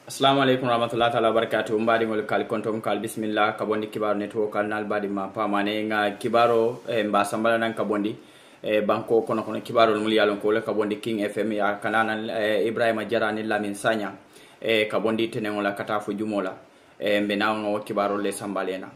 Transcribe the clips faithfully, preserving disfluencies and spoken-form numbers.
Assalamu alaikum warahmatullahi ta'ala barakatuh mbadi ngol kal kontom kal bismillah kabondi kibaro network kal nal badi ma pamane nga kibaro e mba sambala nan kabondi e banko kono kono kibaro mul yalon ko le kabondi King F M ya kanana e Ibrahima Jarani Lamin Sanya e kabondi tenengola katafu jumola e mbe nawo kibaro le sambalena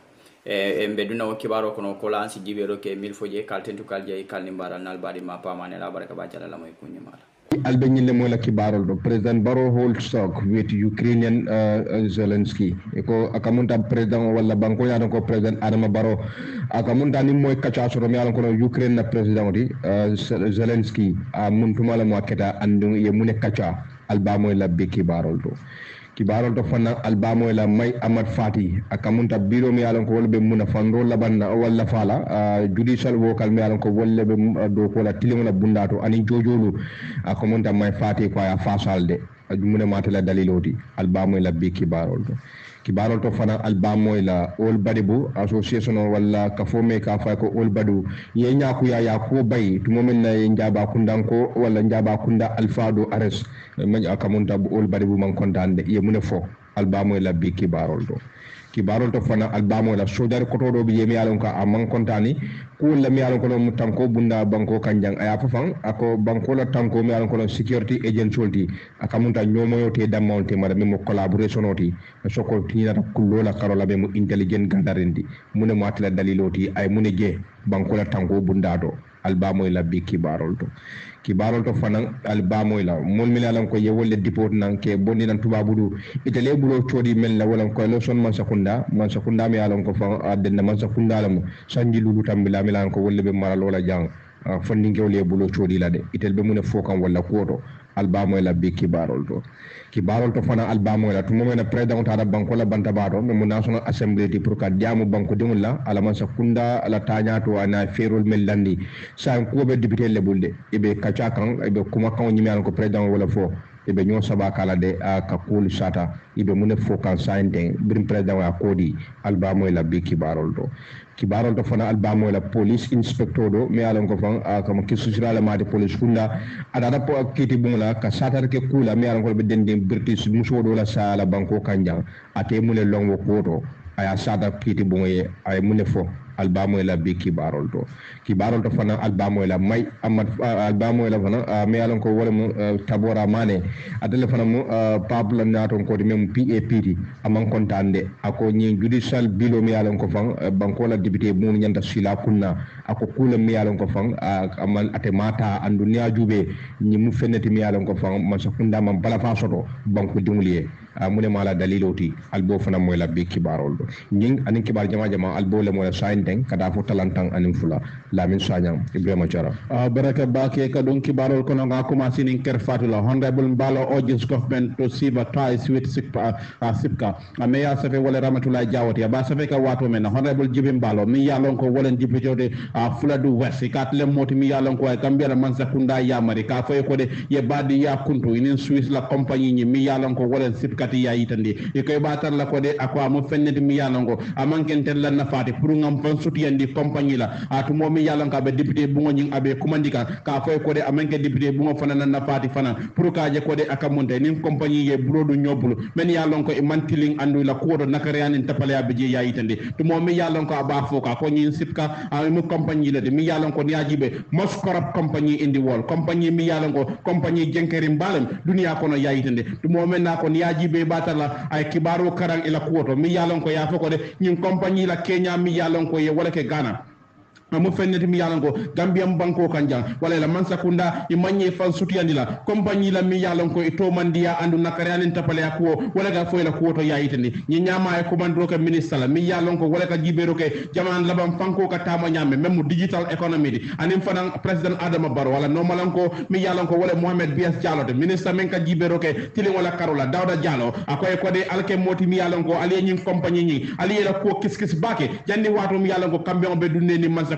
e mbe duna o kibaro kono ko lansi jibero ke mil foje kal tentu kal jey kal nimbara nal badi ma pamane la baraka ba jala la moy kunyimala Albania mola kibarol do President Barrow hold stock with Ukrainian uh, Zelensky eko akamunta president wala banko ya ko president Adama Barrow akamunta ni moy kacha so mi alon ko Ukraine na president di uh, Zelensky amuntuma la mo keta andu ye mune kacha albamo la be kibarol do kibarol to fana albamo la may Amad Fati akamunta biro mi alon ko wolbe muna fando labanna wala fala uh, judicial vocal mi alon ko wolle be do ko la tilimona bundato ani jojolu akamunta may Fati ko ya fasalde mune matala daliloti albamo la be kibarol to kibarol to fana albamo la all badibu association wala ka fome ka fa ko all badu ye nyaku ya ya ko bay to momen na njaba kundanko wala njaba kunda alfado ares man akamunta all badibu man kontande ye mune fo albamo la be kibarol to kibarol to fana albamo la sodar koto do bi yemi alon ka amman kontani ko la mi alon ko mu tanko bunda banko kanjang aya fafan ako banko la tanko mi alon ko security agent solti akamunta nyomoyo te damonte mara mi mo collaboration oti soko tinira kullo la karola be mu intelligent gandarendi mune mo atla daliloti ay mune je banko la tanko bunda do albamo la bi kibarol to kibarol to fanan albamo la mon mi alan ko ye wolle dipot nan ke bonni nan tubabudu itele bulo chodi men la wala ko lo son man sakunda man sakunda mi alan ko fa adenna man sakunda lam sanji lulu tambila mi alan ko wolle be maral wala jang fondinge wole bulo chodi la de itel be mun fokam wala koto albamo la bi kibarol to kibarol to fana albamo la to momena president ta banko la banta bato me national assembly di pour ka diamu banko dimul la ala man sakunda ala tanya to ana ferol mel landi sa ko be député le bulde ibe kacha kan ibe kuma kan nyimi an ko president wala fo ibe nyo saba kala de ka kul sata ibe mun fo kan sainte brim president wa kodi albamo la bi kibarol to kibarol to fana albamo la police inspector do me alon ko fan kam kisusira la made police kunda adada po kiti bungla ka satar ke kula me alon ko be dende british musodo la sala banko kanjang ate mune longo koto aya sada kiti bunye ay mune fo albamo la bi kibarol to kibarol to fana albamo la may Amad albamo la fana me alon ko wala mu tabora mane adele fana mu pablo naton ko mem P A P D amman kontande ako nyi judicial bilo me alon ko fan banko la député mu nyanda sila kunna ako kula me alon ko fan amal ate mata andu niya jube nyi mu feneti me alon ko fan ma sakunda man bala fa soto banko dumuliye mune mala daliloti albo fana moy la bi kibarol do nying anin kibar jama jama albo le moy sain den kada fo talantang anin fula Lamin Sanyang Ibrahima Jara uh, baraka bake kadun kibarol kono nga commencé nin ker fatula honorable Mbalo urges government to sever ties with SIPCA uh, SIPCA uh, meya safe wala Ramatullah Jawati ba safe ka wato men honorable Jibi Mbalo mi yalon ko wala député de uh, Fuladu West kat le moti mi yalon ko ay Gambia man sakunda yamari ka fay ko de ye badi ya kuntu inin Swiss la compagnie ni mi yalon ko wala SIPCA ti ya yitandi e koy batar la ko de akwa mo fenneti mi yalon ko amanken tel la nafati pour ngam fan sutiyandi compagnie la atu mo mi yalon ka be député bungo nying abe kumandika ka fay ko de amanke député bungo fana na nafati fana pour ka je ko de akamonte nin compagnie ye burodu nyobulu men yalon ko e mantiling andu la ko do nakare anin tapale abe je ya yitandi to mo mi yalon ko aba foka ko nyin SIPCA a mu compagnie la de mi yalon ko niajibe most corrupt company in the world compagnie mi yalon ko compagnie jenkeri mbalem dunia kono ya yitandi to mo men na ko niajibe batala ay kibaro karang ila kuoto mi yalon ko ya foko de nyin compagnie la Kenya mi yalon ko ye wala ke Ghana mo fenneti mi yalan ko Gambian banko kanjang wala la man sakunda i manye fan sutiyandi la compagnie la mi yalan ko e to mandiya andu nakare anin tapale ko wala ga foy la ko to yayitandi ni nyama e commandro ka ministre la mi yalan ko wala ka jibero ke jaman labam fanko ka tama nyame même digital economy di anim fanan president Adama Barrow wala no malan ko mi yalan ko wala Mohamed Bias Diallo de ministre men ka jibero ke tili wala Karola Dawda Diallo akoy ko de alke moti mi yalan ko ali nyin compagnie nyi ali la ko kiskis bake jandi watu mi yalan ko kambion be dunne ni man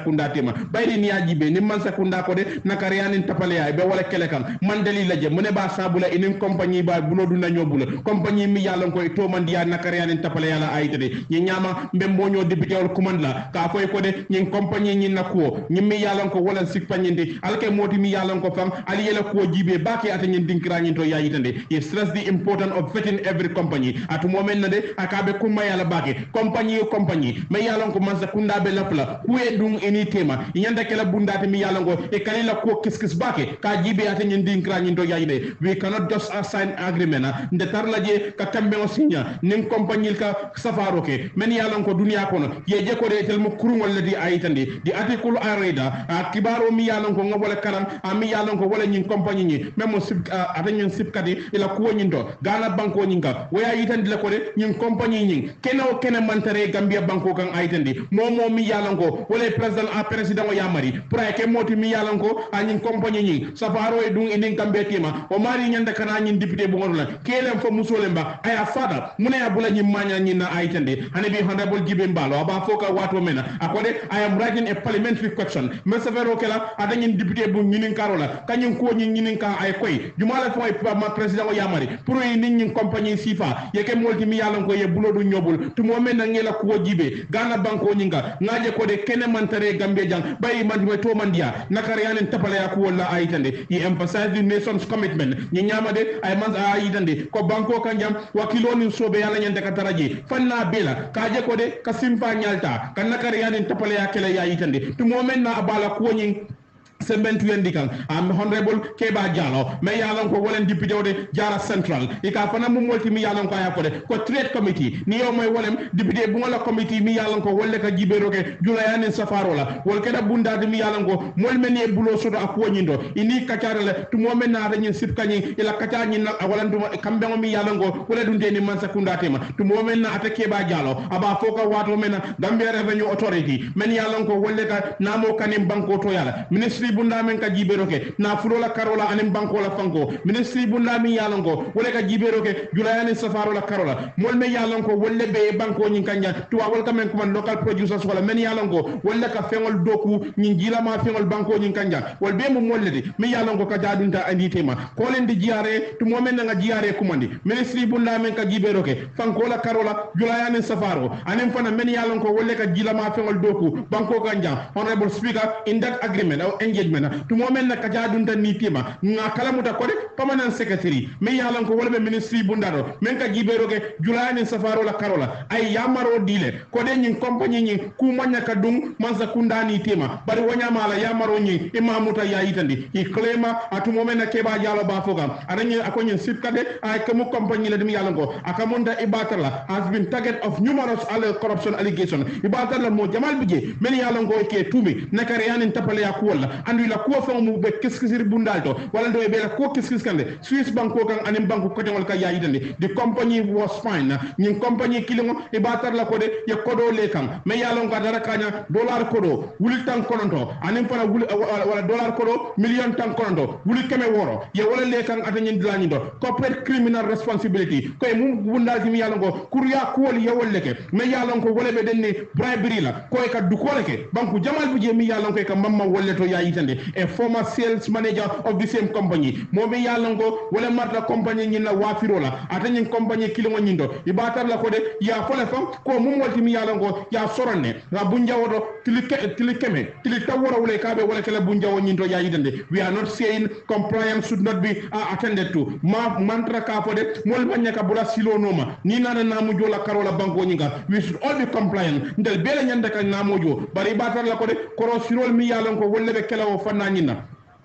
sakunda tema bayri ni ajibe ni man sakunda ko de nakare yanin tapale ay be wala kele kan man dali la je mune ba sabula inin compagnie ba bulo du na ñobula compagnie mi yalla ko to man dia nakare yanin tapale yala ayite de ñi ñama mbe moño député wal commande la ka koy ko de ñi compagnie ñi nakko ñi mi yalla ko wala sik pañindi alke moti mi yalla ko fam ali yela ko jibe baki ata ñi dinkira ñi to yayitande he stress the importance of vetting every company at moment na de akabe kuma yala baki compagnie yo compagnie me yalla ko man sakunda be lapla kuye dum eni tema ñanda kala bundate mi yalla ko e kalila ko kiskis baki ka jibe ata ñi dinkira ñi to yayide we cannot just assign agreement nde tarla je ka kambe o signa nin compagnie ka safaro ke men yalla ko dunia kono ye je ko de tel mo kurungol ladi ayitande di article areda a kibaro mi yalla ko ngobole karam a mi yalla ko wala ñi compagnie ñi même sip ata ñi sip kadi ila ko ñi to gana banko ñi ka waya yitande la ko de ñi compagnie ñi keno kene mantare gambia banko kan ayitande momo mi yalla ko wala president a president o yamari pour ay ke moti mi yalla ko a ñi compagnie ñi safaro e dum inin kambe tema o mari ñanda kana ñi député bu ngol la kelem fo musole mba aya fada mune ya bula ñi maña ñi na ayitande hani bi honorable jibe mbalo aba foka wato mena akode I am writing a parliamentary question me savero kala ada ñi député bu ñinin karola kañin ko ñi ñinin ka ay koy jumala fo ma president o yamari pour yi nit ñi compagnie sifa yeke molti mi yalla ko ye bulo du ñobul tu mo men ngela ko jibe gana banko ñinga ngaje ko de kene mantare gambia jang bayi man me to mandia nakare yanen tapala ya ko wala ayitande he emphasize the nation's commitment ñi ñama de ay man ayitande ko banko kan jam wakilo ni sobe yalla ñande ka taraji fanna bela kaje ko de kasimpa nyalta kan nakare yanen tapala ya kele ya ayitande tu mo men na abala ko ñi sembentu yendi kan am honorable Keba Jallow me yalan ko wolen député de Jara Central e ka fana mo molti mi yalan ko ya ko de ko trade committee ni yo moy wolem député bu ngala committee mi yalan ko wolle ka jiberoke julayane safarola wol keda bunda de mi yalan ko mol men e bulo sodo ak wonyindo ini kacarale tu mo men na dañi sip kañi ila kacar ñi nak wala dum kambe mo mi yalan ko wala dum deni man sakunda tema tu mo men na ata Keba Jallow aba foka wato men Gambia Revenue Authority men yalan ko wolle ka namo kanim banko to yala ministry bunda men ka jibero ke na fulola karola anen banko la fanko ministry bunda mi yalonko wala ka jibero ke julayani safaro la karola mol me yalonko wolle be banko nyin kanja tuwa wal kamen kuma local producers wala men yalonko wala ka fengol doku nyin jila ma fengol banko nyin kanja wal be mo mollede mi yalonko ka jadunta andi tema ko len di jiare tu mo men nga jiare kumandi ministry bunda men ka jibero ke fanko la karola julayani safaro anen fana men yalonko wolle ka jila ma fengol doku banko kanja honorable speaker in that agreement or engagement tu mo men na ka jadunta ni tema nga kala muta ko de permanent secretary me yalan ko wolbe ministry bundaro men ka jibero ke julayani safaro la karola ay yamaro dile ko de nyin compagnie nyin ku manya ka dung manza kundani tema bari wonya mala yamaro nyin imamuta ya yitandi i claima atu mo men na Keba Jallow ba fogam anani akonyin sipkade ay kamu compagnie la dum yalan ko akamonda ibatala has been target of numerous other corruption allegations ibatala mo jamal bije men yalan ko ke tumi nakare yanin tapale ya ko wala andu la ko fa mu be kiskisir bundalto wala do be la ko kiskis kande Swiss banko kan anim banko ko tengol ka yayitande the company was fine nyin company kilingo e batar la ko de ye kodo le kan me yalon ka dara kanya dollar kodo wuli tan kononto anim fana wuli wala dollar kodo million tan kononto wuli keme woro ye wala le kan atanyin dilani do corporate criminal responsibility ko e mum bundal mi yalon ko kurya ko wali ye wolle ke me yalon ko wala be denni bribery la ko e ka du ko le ke banko jamal buje mi yalon ko e ka mamma wolle to yayitande a former sales manager of the same company mo be yalango wala marta company nyina wafirola atany company kilingo nyindo ibatar la ko de ya fole fam ko mum walti mi yalango ya soronne ra bunjawodo tilike tilikeme tilitawora wala kabe wala kala bunjawo nyindo ya yidende we are not saying compliance should not be uh, attended to ma mantra ka fo de mol banya ka bula silo noma ni nana namu jola karola banko nyinga we should all be compliant ndel bele nyanda ka namu jo bari batar la ko de koro sirol mi yalango wolle be kala o fanna nyina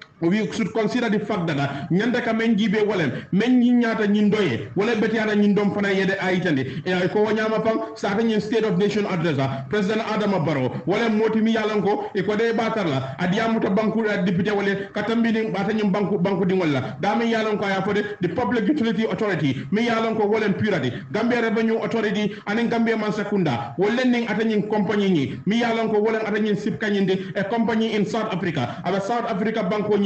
we should consider the fact that nyanda ka men jibe walen men nyinyata nyindoye wala betiana nyindom fana yede ayitande e ko wanyama fam sa tan state of nation address president Adama Barrow wala moti mi yalanko e ko de batarla adiamuta banku député wala katambini batanyum banku banku dingolla dami yalanko ya fode the public utility authority mi yalanko wala purity Gambia Revenue Authority anen Gambia man sakunda wala ning atanyin company ni mi yalanko wala atanyin sip kanyinde a company in South Africa aba South Africa banko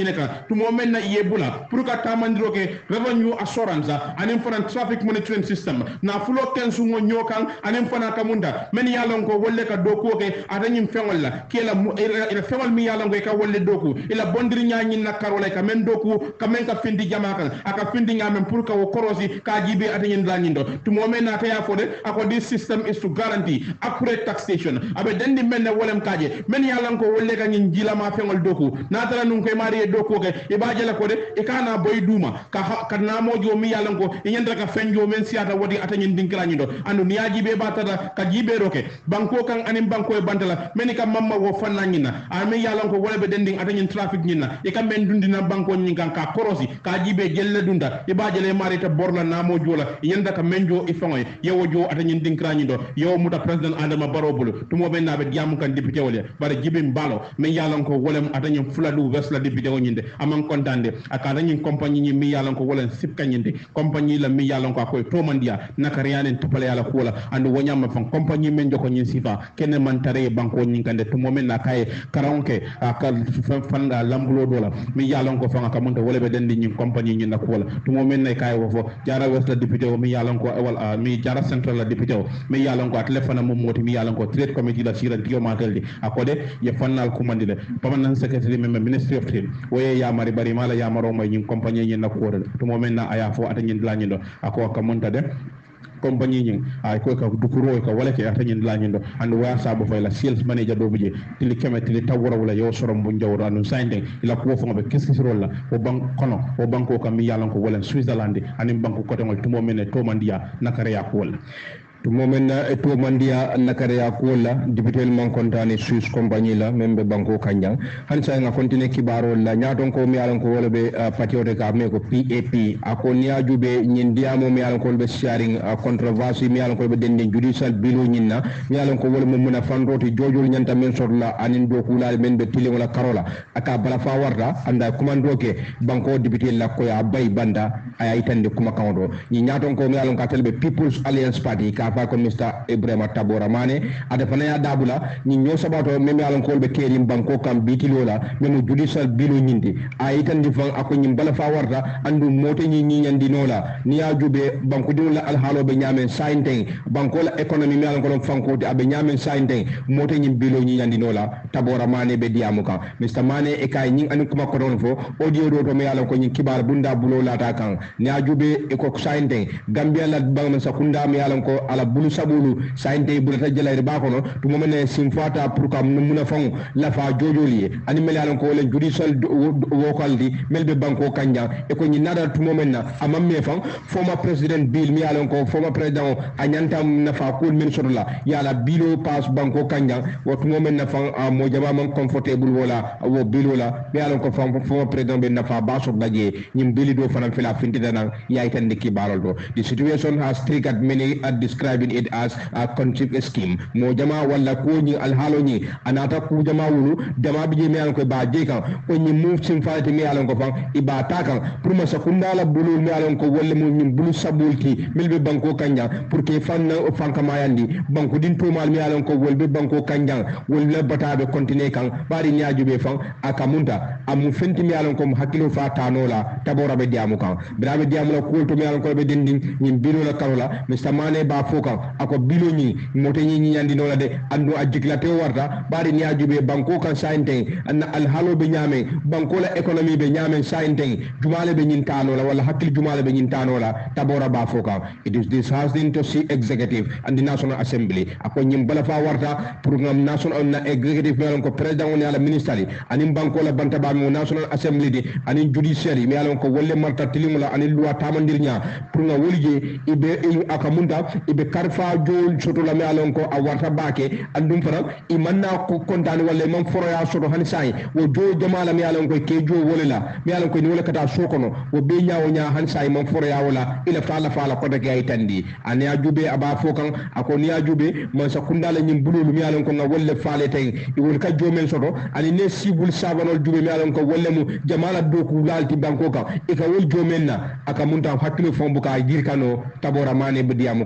nyine ka to moment na yebula pour ka tamandiro ke revenue assurance anin fana traffic monitoring system na fulo ken sungo nyokan anin fana kamunda men yalon ko wolle ka doku ke atanyim fengol la kela ila fengol mi yalon ko ka wolle doku ila bondiri nyaanyi na karola ka men doku ka men ka findi jamakal aka findi ngamen pour ka wo korosi ka jibe atanyin lanyindo to moment na taya fode ako this system is to guarantee accurate taxation abe dendi men na wolem kaje men yalon ko wolle ka nyin jila ma fengol doku na tara nun koy mari doku ke e bajala ko de e kana boy duma ka ka namo jo mi yalon ko e nyanda ka fenjo men siata wodi atanyin dinkilanyindo andu niyaji be batata ka jibe roke banko kan anim banko e bantala men ka mamma wo fanna nyina a mi yalon ko wolbe dendi atanyin traffic nyina e kam men dundina banko nyin kan ka korosi ka jibe jelle dunda e bajale mari ta borla namo jola e nyanda ka menjo e fangoy yewo jo atanyin dinkilanyindo yewo muta president Adama Barrow bulu tumo ben nabe diamu kan député wole bare jibe mbalo men yalon ko wolem atanyin fuladu vesla député o nyinde amam kontande akata nyin compagnie ni mi yalon ko wolen sipka nyinde compagnie la mi yalon ko akoy to mandia nakariyanen topale yala kula andu wonyama fan compagnie men joko nyin sifa kene man tare banko nyin kande to momen na kay karonke akal fanda lambulo dola mi yalon ko fan akamunta wolebe dendi nyin compagnie nyin nakula to momen na kay wofo jara vesla député o mi yalon ko wal mi jara central la député o mi yalon ko telefona mum moti mi yalon ko trade committee la sira dio mataldi akode ye fannal kumandile permanent secretary member ministry of trade woye ya mari bari mala ya maro may nyin compagnie nyin nakura to momen na aya fo ata nyin lañindo ako akamunta de compagnie ñing ay ko ka dukuro ka wala ke ata ñin lañindo and wa sabu fay la sales manager do buje tili kemet tili tawra wala yo sorom bu njawro anu sande ila ko fo ngabe qu'est-ce que rolla o bank kono o banko kam mi yalan ko wala Switzerland anim banko ko tengol tumo mene to mandia nakare ya ko wala to momen na e to mandia nakare ya ko la député man kontane Swiss compagnie la membe banko kanjang han sa nga kontine kibaro la nyaaton ko mi yalan ko wala be patiote ka me ko P A P ako niaju be nyin diamo mi yalan ko be sharing controversy mi yalan ko be dende judicial bilo nyinna mi yalan ko wala mo muna fandoti jojol nyanta men sorla anin do kulal men be tili wala karola aka bala fa warta anda commando ke banko député la ko ya bay banda ay itande kuma kawdo ni nyaaton ko mi yalan ka telbe People's Alliance Party ka fa ko Mister Ibrahima Tabora Mane ada fanaya dabula ni nyo sabato mem yalan ko be kerim banko kam bitilola mem judicial bilo nyindi ay itande fan ako nyim bala fa warta andu mote ni ni nyandi nola ni ya jube banko dum la al halo be nyamen sainteng banko la economy mi yalan ko don fanko de abe nyamen sainteng mote nyim bilo ni nyandi nola Tabora Mane be diamu kan Mister Mane e kay nying anu kuma ko don fo audio do to mi yalan ko nyim kibar bunda bulo lata kan ni ya jube e ko sainteng Gambia la bang sakunda mi yalan ko ala bulu sabulu sainte bulata jalaire ba kono to momene simfata pour kam muna fang la fa jojoli ani mel yalan ko len judicial vocal di melbe banko kanja e ko ni nada to momena amam me fang former president bill mi yalan ko former president anyanta na fa ko min sorla yala bilo pass banko kanja wo to momena fang mo jaba man comfortable wala wo bilo la mi yalan ko fang former president be na fa ba so daje nyim bili do fanam fila fintida nan yaitande ki balol do the situation has triggered many at describing it as a contribution scheme mo jama wala ko ni al halo ni anata ku jama wulu dama bi mi alon ko ba je kan ko ni move sim faati mi alon ko fan iba ta kan pour ma sakunda la bulu mi alon ko wolle mo ni bulu sabulki milbe banko kanja pour que fan o fan kama yandi banko din to mal mi alon ko wolbe banko kanja wolle batabe continue kan bari nyaaju be fan akamunta amu fenti mi alon ko hakilo fa tanola tabora be diamu kan brabe diamu la ko to mi alon ko be dindin ni bilo la karola Mister Mane ba fokan ako bilo ni mote ni nyandi no la de andu ajiklate warta bari ni ajube banko kan sainte anna al halo be nyame banko la economy be nyame sainte jumale be nyintano la wala hakil jumale be nyintano la tabora ba fokan it is this has been to see executive and the National Assembly ako nyim bala fa warta pour ngam national na executive melon ko president on ala ministry anim banko la banta ba mo National Assembly di anim judiciary melon ko wolle marta tilimula anim loi tamandirnya pour nga wolije ibe akamunda ibe karfa jol soto la me alon ko a warta baake andum fara imanna ko kontani wala man foroya soto hani sai wo jo jamala me alon ko ke jo wolela me alon ko ni wala kata sokono wo be nyaawo nya hani sai man foroya wala ila fala fala ko dake ay tandi an ya jube aba fokan ako ni ya jube man sakunda la nyim bululu me alon ko nga wolle faale tay i wol ka jo men soto ani ne sibul sabanol jube me alon ko wolle mu jamala doku lalti banko ka e ka wol jo men na aka munta hakkilo fombu ka girkano Tabora Mane be diamu ka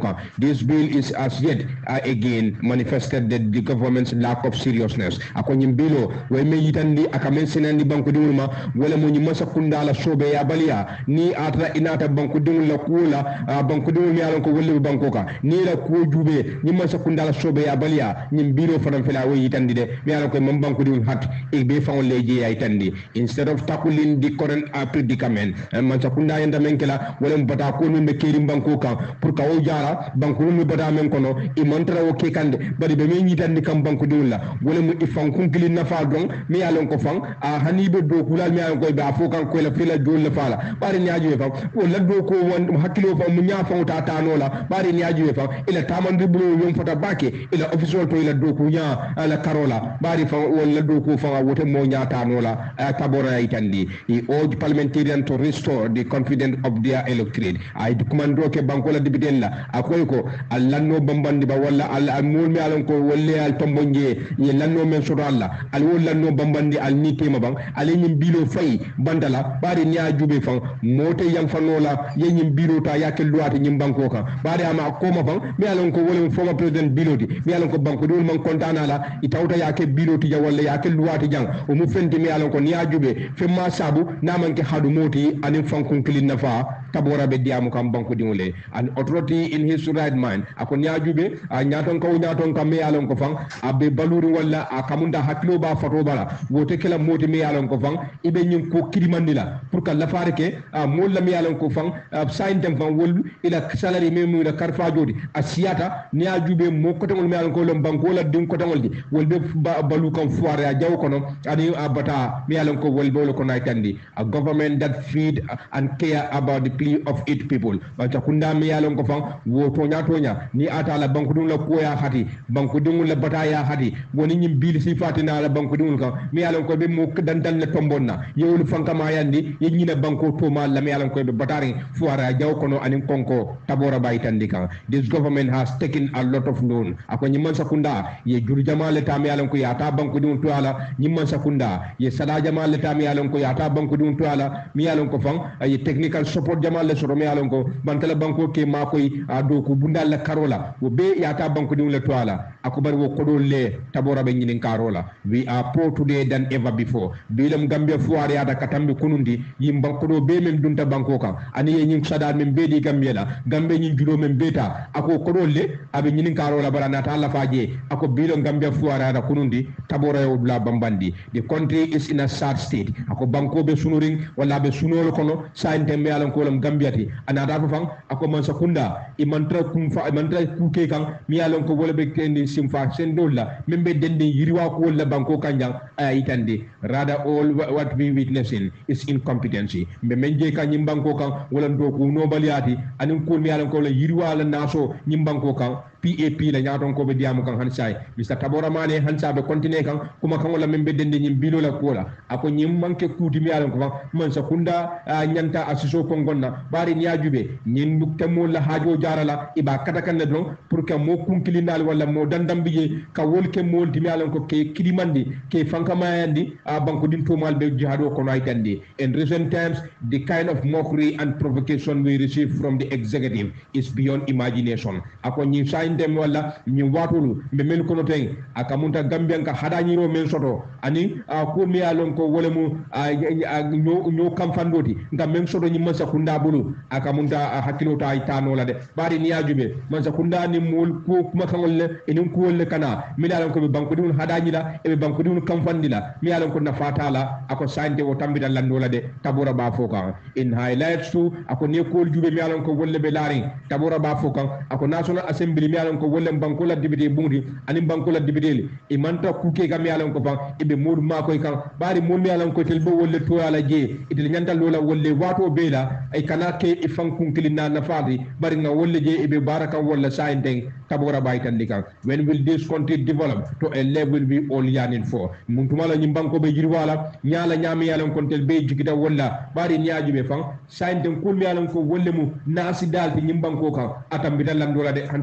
this bill is as yet uh, again manifested that the government's lack of seriousness ako nyim bilo way me yitandi aka men senandi banko dimulma wala mo nyima sakunda la sobe ya balia ni atra inata banko dimul la kula uh, banko dimul mi alon ko wolle banko ka ni la ko jube nyima sakunda la sobe ya balia nyim bilo fanam fela way yitandi de mi alon ko mom banko dimul hat e be fawon leje ya yitandi instead of tackling the current uh, predicament uh, man sakunda yanda men kala wala mbata ko mi be kerim banko ka pour ka o jara banko mi bada men kono e montra o ke kande bari be men yitandi kam banko dimul la wala mu ifan kunkili nafa don mi alon ko fan a hanibe do kulal mi alon ko be afokan ko la fila do la fala bari ni ajuwe fan wala do ko won hakkilo fan mu nya fan ta tano la bari ni ajuwe fan ila tamandi bulu yom fata bake ila official to ila do ko nya ala karola bari fan wala do ko fan wote mo nya tano la tabora itandi he urged parliamentarians to restore the confidence of their electorate ay commando ke banko la dibidella akoy ko allanno bambandi ba wala al mul mi alon ko wolle al tombonje ye lanno men soto alla al wollanno bambandi al ni tema bang al nyim bilo fay bandala bari nya jube fan mote yang fanola ye nyim bilo ta yake luwati nyim banko ka bari ama ko ma bang mi alon ko wolem former president biloti mi alon ko banko dul man kontana la itawta yake biloti ja walla yake luwati jang o mu fenti mi alon ko nya jube fe ma sabu na man ke hadu moti anin fankun kilin nafa tabora be diamu kam banko dimule an authority in his right mind akon nya jube a nyaton ko nyaton kam mi alon ko fan abe baluri walla a kamunda hakilo ba fato bala wote kala moti mi yalon ko fang ibe nyum ko kidimandila pour que la fare ke a mol la mi yalon ko fang sain dem fang wol ila salary me mu la karfa jodi asiyata ni ajube mo ko tangol mi yalon ko lom banko la dum ko tangol di wol be balu kam foire a jaw kono ani abata mi yalon ko wol bolo ko naitandi a government that feed and care about the plea of its people ba ta kunda mi yalon ko fang wo to nya to nya ni ata la banko dum la ko ya hati banko dum la bata ya hati woni nyim bil si fatina la banko dum kan mi yalon ko be mo dandan le tombonna yewul fanka ma yandi ynyina banko to ma la mi yalon ko be batari fuara jaw kono anin konko tabora baytandi kan this government has taken a lot of loan ako nyimman sakunda ye jur jamale tam yalon ko yata banko dum to ala nyimman sakunda ye sada jamale tam yalon ko yata banko dum to ala mi yalon ko fang ye technical support jamale so mi yalon ko bantala banko ke ma koy do ko bundal la karola wo be yata banko dum le to ala ako bari wo kodo le tabora be nyinin karola we are poor today than ever before bilam gambia fuare ada katambi kunundi yimba kodo be men dunta banko kan ani ye nyin sada men bedi gambia la gambe nyin julo men beta ako kodo le abe nyinin karola barana ta Allah faje ako bilam gambia fuare ada kunundi tabora yo la bambandi the country is in a sad state ako banko be sunuring wala be sunolo kono sainte me alan ko lam gambiati ana da fang ako man sakunda imantra kum fa imantra kuke kan mi alan ko wala be kendi simfa sen dolla membe dende yiriwa ko wala banko kanjang ay itande rather all what we witnessing is incompetency be menje kan nyimbanko kan wala do ko no baliati anin ko mi alan ko la yiriwa la naso nyimbanko kan P A P la nyaaton ko be diamu kan hansay Mister Tabora Mane hansa be continue kan kuma kan wala membe dende nyim bilo la kola ako nyim manke kuti mi alan ko fa man sa kunda nyanta asiso ko gonna bari nyajube nyin nukta mo la hajo jarala iba kata kan le don pour que mo kunkilinal wala mo dandam biye ka wolke mo timi alan ko ke kidimandi ke fanka mayandi a banko din to mal be jihado ko nay tandi in recent times the kind of mockery and provocation we receive from the executive is beyond imagination ako nyi dem wala ni watulu be mel kono ten akamunta gambian ka hadani ro men soto ani a ko mi alon ko wala mu nyo nyo kam fandoti ngam men soto ni masa kunda bulu akamunta hakilo ta itano la de bari ni ajube man sa kunda ni mul ko kuma kan wala enin ko wala kana mi alon ko be banko dun hadani la e be banko dun kam fandila mi alon ko na fatala ako sante o tambita landola de tabora ba foka in highlights tu ako ne ko jube mi alon ko wala be lari tabora ba foka ako national assembly mi alon ko wollem banko la dibité bundi ani banko la dibité e manta kuke kam mi alon ko fa ibe modu mako kan bari mon mi alon ko tel bo wolle to ala je itel nyanta lola wolle wato bela ay kana ke e fankun kilina na fadi bari nga wolle je ibe baraka walla saindeng tabora baytan dikan when will this country develop to a level we all yearning for muntumala nyim banko be jirwala nyala nyami alon ko tel be jigida walla bari nyaaji be fan saindeng kul mi alon ko wolle mu nasi dalti nyim banko kan atam bidalam dola de hansan tabora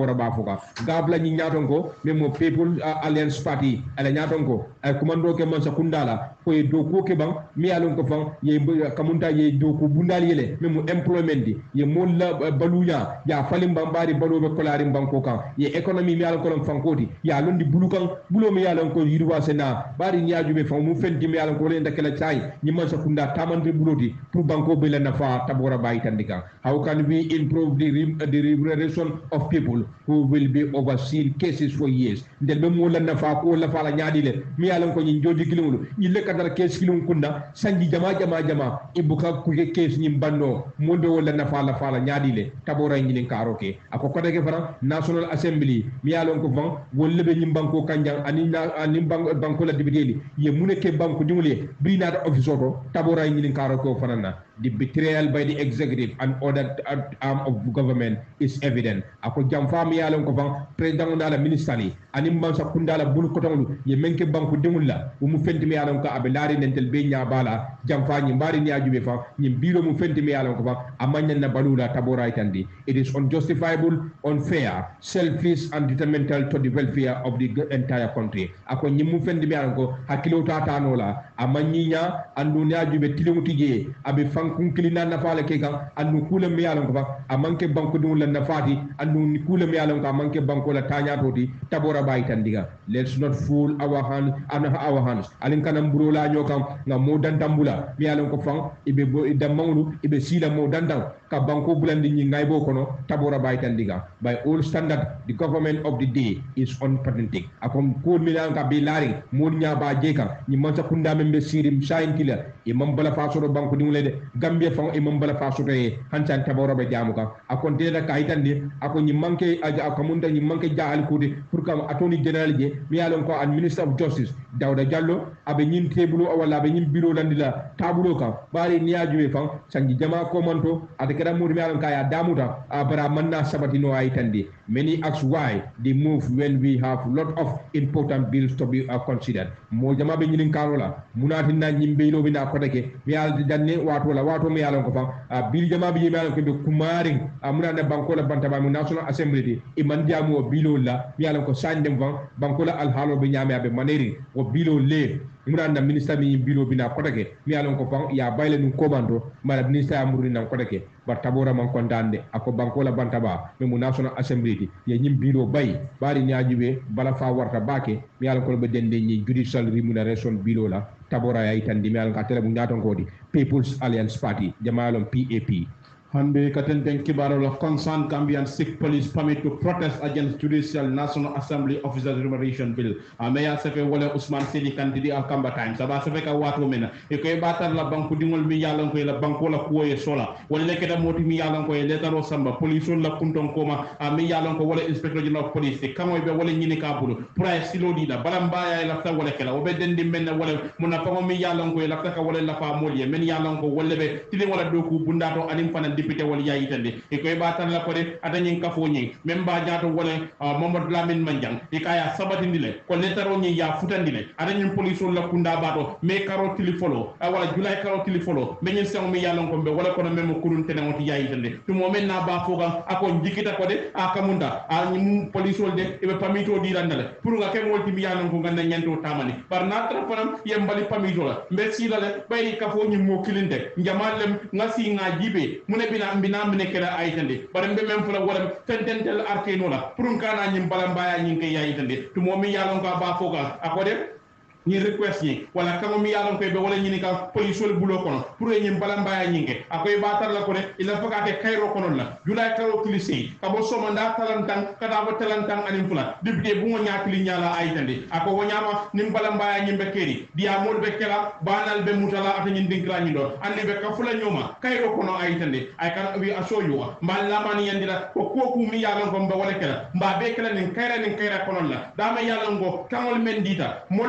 tabora ba fuka gabla ni nyaton ko memo people uh, alliance party ala nyaton ko ay kumando ke man sakundala ko e do ko ke bang mi alon ko fang ye kamunta ye do ko bundal yele memo employment di ye molla uh, baluya ya falim bambari balobe kolari banko kan ye economy mi alon ko fankoti ya londi bulukan bulo mi alon ko yirwa sena bari nyaaju be fam mu fenti mi alon ko le ndakela tay ni man sakunda tamande buloti pour banko be la nafa tabora bayi tandika. How can we improve the, the remuneration of people who will be overseen cases for years? Del be mo la nafa ko la fala nyaadi le mi alon ko nyi jodi kilumulu nyi le kadar case kilum kunda sanji jama jama jama ibuka ku ke case nyi banno mo do la nafa la fala nyaadi le tabora nyi len karoke ako ko dege fara National Assembly mi alon ko van wolle be nyi banko kanjang ani ani banko la dibiteli ye muneke banko dimule bi na office oto tabora nyi len karoke fanana. The betrayal by the executive and other arm of government is evident. Ako jamfa mi yalon ko fan president ndala ministry ani mbansa kundala bul kotonglu ye menke banku demulla mu fenti mi yalon ko abe lari nentel be nya bala jamfa ni mbari ni ajube fa ni biro mu fenti mi yalon ko fa amanya na balula tabora itandi. It is unjustifiable, unfair, selfish and detrimental to the welfare of the entire country. Ako ni mu fenti mi yalon ko hakilo tata nola amanyinya andu ni ajube tilumutije abe fan kunkilina nafale ke kan andu kula mi yalon ko fa amanke banku dum la nafati andu kula mi yalon ko amanke banku la tanya toti tabora bay tandiga. Let's not fool our hands and our hands alin kanam buro la nyokam na mo dandambula mi yalon ko fan ibe damangulu ibe sila mo dandang ka banku bulandi nyi ngay bo kono tabora bay tandiga. By all standard the government of the day is unpatriotic. Akom ko mi yalon ka be lari mo nya ba jeka ni mansa kunda membe sirim shayin kila imam bala fasoro banku dimule de Gambia fang imam bala fasuto e hancan tabora be jamuka akon tela kaitandi ako ni manke aja akamunda ni manke jaal kudi pour kam attorney general je mi yalon ko an minister of justice Dawda Jallo abe nyin tebulo wala abe nyin biro landila tabulo kam bari niaju fang sangi jama ko manto ade kada mudi mi yalon kaya damuta abara manna sabati no aitandi. Many ask why they move when we have lot of important bills to be uh, considered. Mo jama be nyin karola munati na nyimbe lo bina kodeke mi yaldi danne wato la wato mi yalon ko fa bil jama bi mi yalon ko be kumaring amuna na banko la bantaba mu National Assembly e man jamu bilo la mi yalon ko sandem van banko la al halo be nyame abe maneri o bilo le muna na minister mi bilo bina kodeke mi yalon ko fa ya bayle nu komando mala minister amuri nan kodeke bar tabora man kontande ako banko la bantaba mu National Assembly ye nyim bilo bay bari nyaajibe bala fa warta bake mi yalon ko be dende ni judicial remuneration bilo la tabora ya itandi mi yalon ka tele bu ngaton ko di People's Alliance Party jamalon P A P. Hanbe katenten kibaro la concerned Gambian Sikh police permit to protest against judicial National Assembly officers remuneration bill. Ameya sefe wala Usman Sidi kandidi al Kamba Times. Aba sefe ka watu mena. Eko e batar la banku dingol mi yalan ko la banko la kuoye sola. Wala leke da moti mi yalan ko e letaro samba police la kunton koma mi yalan ko wala inspector general of police. Kamo be wala nyini ka bulu. Pura silo dida balamba ya la fa wala kala. Obe dendi menna wala muna fa mi yalan ko la fa wala la fa molye men yalan ko wala be tili wala doku bundato anim fana député wala yayi tande e koy batan la ko de atanyin kafo nyi memba jaato wala Mamadou Lamine Manjang e kaya sabati ndile ko letaro nyi ya futandile atanyin police la kunda bato me karo tilifolo wala julay karo tilifolo me nyen sen mi yalon ko be wala ko memo kurun tene woti yayi tande to mo men na ba foga akon jikita ko de akamunda a nyi police de e be pamito di randale pour nga ke molti mi yalon ko ngana nyento tamani par na tra fanam yembali pamito la be sila le bayri kafo nyi mo kilinde njamalem ngasi nga jibe mune bina mbina mine kera ayitande bare mbe mem fula wala fententel arkeno la pour kana nyim balambaya nyin kay ayitande to momi yalon ka ba foka akode ni request ni wala kamo mi yalon ko be wala nyini ka police wol bulo kono pour nyim balambaya nyinge akoy batar la ko de ila faka te kayro kono la julay karo kilisi ka bo soma nda talantan kada bo talantan anim fula député bu mo ñaakli ñala ayitande ako wonyama nim balambaya nyimbe keri dia mol be kala banal be mutala ata nyin dinkra nyi do andi be ka fula nyoma kayro kono ayitande ay kan wi aso yo mbal lamani yandira ko koku mi yalon ko mba wala kala mba be kala nin kayra nin kayra kono la dama yalon go kamol men dita mol la nyanto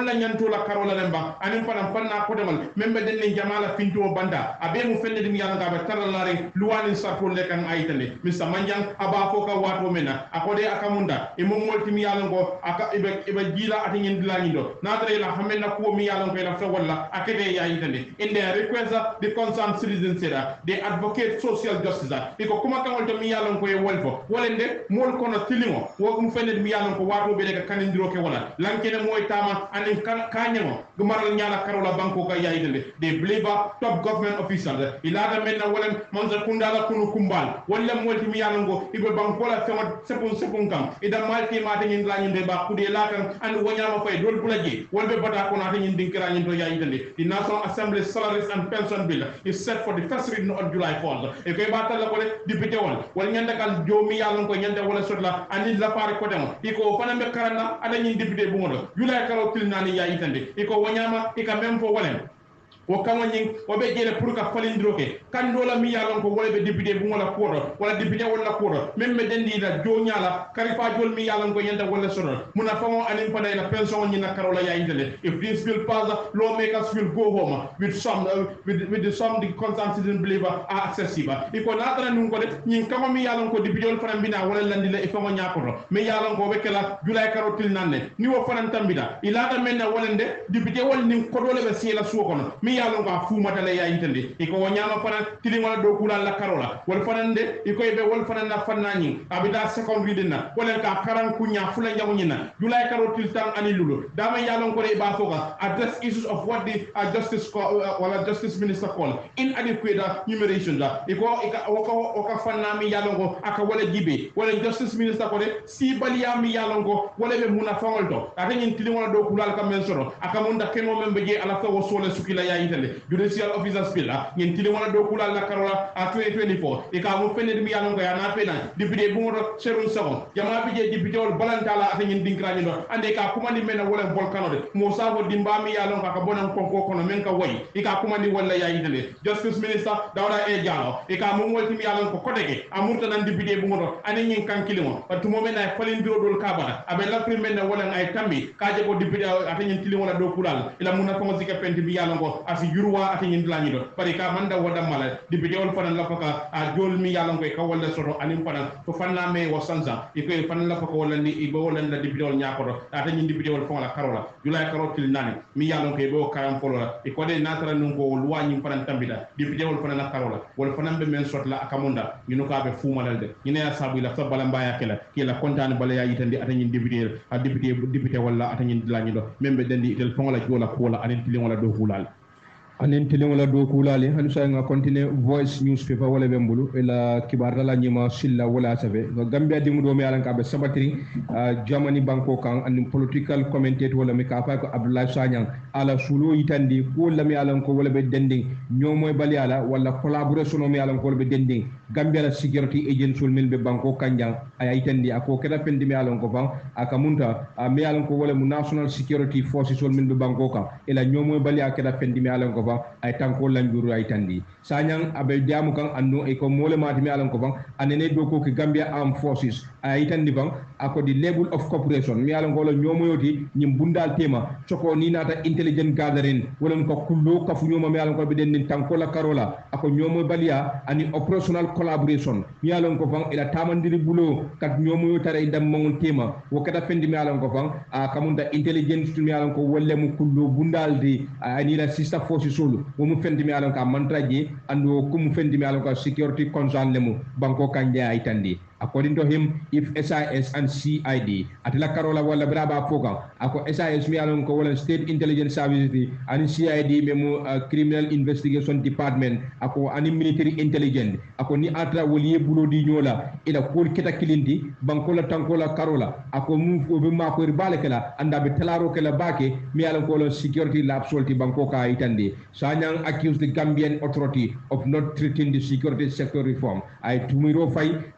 jola karola lemba anin fana fanna ko demal membe den ni jamala finto banda abe mu fenne dim yalla ngaba taralare luwani sarto le kan aytale misa manjang aba ko ka wato mena akode akamunda e mo molti mi yalla ngo aka ibe ibe jila ati nyin dilani do nadre la xamena ko mi yalla ngo la fa wala akede ya aytale in the request the concerned citizens there they advocate social justice iko kuma kan wolto mi yalla ngo e wolfo wolende mol kono tilimo wo mu fenne mi yalla ngo wato be de kanindiro ke wala lankene moy tama anin kanyamo gumaral nyala karola banko ka yaydele de bliba top government official ilada menna wolen manza kundala kunu kumbal walla molti mi yalla ngo ibe banko la fema sepun sepun kam ida malti ma tan la nyinde ba kudé la kan and wonyama fay dol bulaji wolbe bata ko na tan dinkira nyindo yaydele the National Assembly Salaries and Pension Bill is set for the first reading on July fourth e ko batal la ko député wol wal nyanda kal jomi yalla ngo nyanda wala sotla ani la fare ko dem iko fana me karana ada nyin député bu ngodo July karo tilnani ya itande iko wanyama ika memfo walen o kama nyin o be jele pour ka falindiro ke kan dola mi yalon ko wolbe député bu ngola kodo wala député wala kodo memme dendi da jonyala karifa jol mi yalon ko yenda wala sono muna famo anim fana la pension nyin na karola ya itande if this bill pass lawmakers will go home with some uh, with with the some the concerned citizen believer are accessible iko natara nun ko de nyin kama mi yalon ko député wol fana bina wala landile e famo nyakoto mi yalon ko be kala July karo tilnanne ni wo fana tambida ilata menna wolende député wol nin ko dole be sela suwo kono mi yalon ko fu mata la ya intende iko wanyama fana tili wala do kula la karola wal fanande iko be wal fana na fanani abida second reading na wala ka karan kunya fula nyamu nyina July karo tiltan ani lulu dama yalon ko re ba foka address issues of what the uh, justice call, uh, wala justice minister call inadequate numeration da iko ika waka waka fanna mi yalon ko aka wala jibe wala justice minister ko de si baliya mi yalon ko wala be muna fangol to ata nyin tili wala do kula ka men soro aka munda keno membe je ala fa wosole sukila ya intende judicial officers bill ngin tili wala do kula la karola a twenty twenty-four e ka mo fenne mi yalon ko ya na pena député bu mo serun sabon jama bi je député wol balantala ata ngin dinkrani do ande ka kuma ni mena wala volcano de mo savo dimba mi yalon ka ka bonan konko kono men ka way e ka kuma ni wala ya yitele justice minister dawda e jalo e ka mo wolti mi yalon ko kodege amurta nan député bu mo ane ngin kankilimo patu mo mena falin biro dol ka bana abe la primaire na wala ay tambi ka je ko député ata ngin tili wala do kulal ila mun na ko zika penti mi yalon ko asi jurwa ati nyin dlañi do bari ka manda wada mala député wol fanan la faka a jol mi yalon ko ka wala soto anim fanan ko fanna me wo sansa e ko fanan la faka wala ni ibo wala la député wol nyako do ata nyin député wol fon la karola julay karol til nani mi yalon ko bo karam polo la e ko de natara nun ko loi nyi fanan tambida député wol fanan la karola wol fanan be men sot la akamunda ñino ka be fumalal de ñine ya sabu la fa bala mbaya kala ki la kontane bala ya yitandi ata nyin député a député député wala ata nyin dlañi do membe dendi tel fon la jola ko la anen tilin wala do hulal anen tilin wala do kulali hanu sa nga continue voice newspaper wala be mbulu ila kibar la nyima silla wala sabe gambia dimu do mi alan ka be sabatiri uh, germany banko kan and political commentator wala mi ka fa ko abdullah sanyang ala sulo yitandi ko la mi alan ko wala be dending ñomoy bali ala wala collaboration mi alan ko wala be dending gambia la security agency mil be banko kanjang ay yitandi ako keda pendi mi alan ko fan aka munta uh, mi alan ko wala mu national security forces mil be banko kan ila ñomoy bali akeda pendi mi alan ko ay tanko lanjuru ay tandi sanyang abe diamu kan andu e ko mole mati mi alan ko bang anene do ko ki Gambia Armed Forces ay tandi bang ako di level of cooperation mi alan ko la ñomoyoti ñim bundal tema soko ni nata intelligent gathering wala ko kullo ka fu ñoma mi alan ko be den tanko la karola ako ñomoy balia ani operational collaboration mi alan ko bang ila tamandiri bulo kat ñomoy tare dam mongon tema wo kata fendi mi alan ko bang a kamunda intelligence mi alan ko wolle mu kullo bundal di ani la sister forces solo wo mu fendi mi alon ka mantraje ando ko mu fendi mi alon ka security concern lemu banko kanje ay tandi according to him if S I S and C I D atla karola wala braba program ako S I S mi alon ko wala state intelligence service and C I D memo uh, criminal investigation department ako ani military intelligence ako ni atra wali bulo di nyola ila kol kita kilindi banko la tanko la karola ako mu be ma ko ribale kala anda be talaro kala bake mi alon ko security lab solti banko ka itandi sanyang accused the Gambian authority of not treating the security sector reform ay tumiro fay Gambia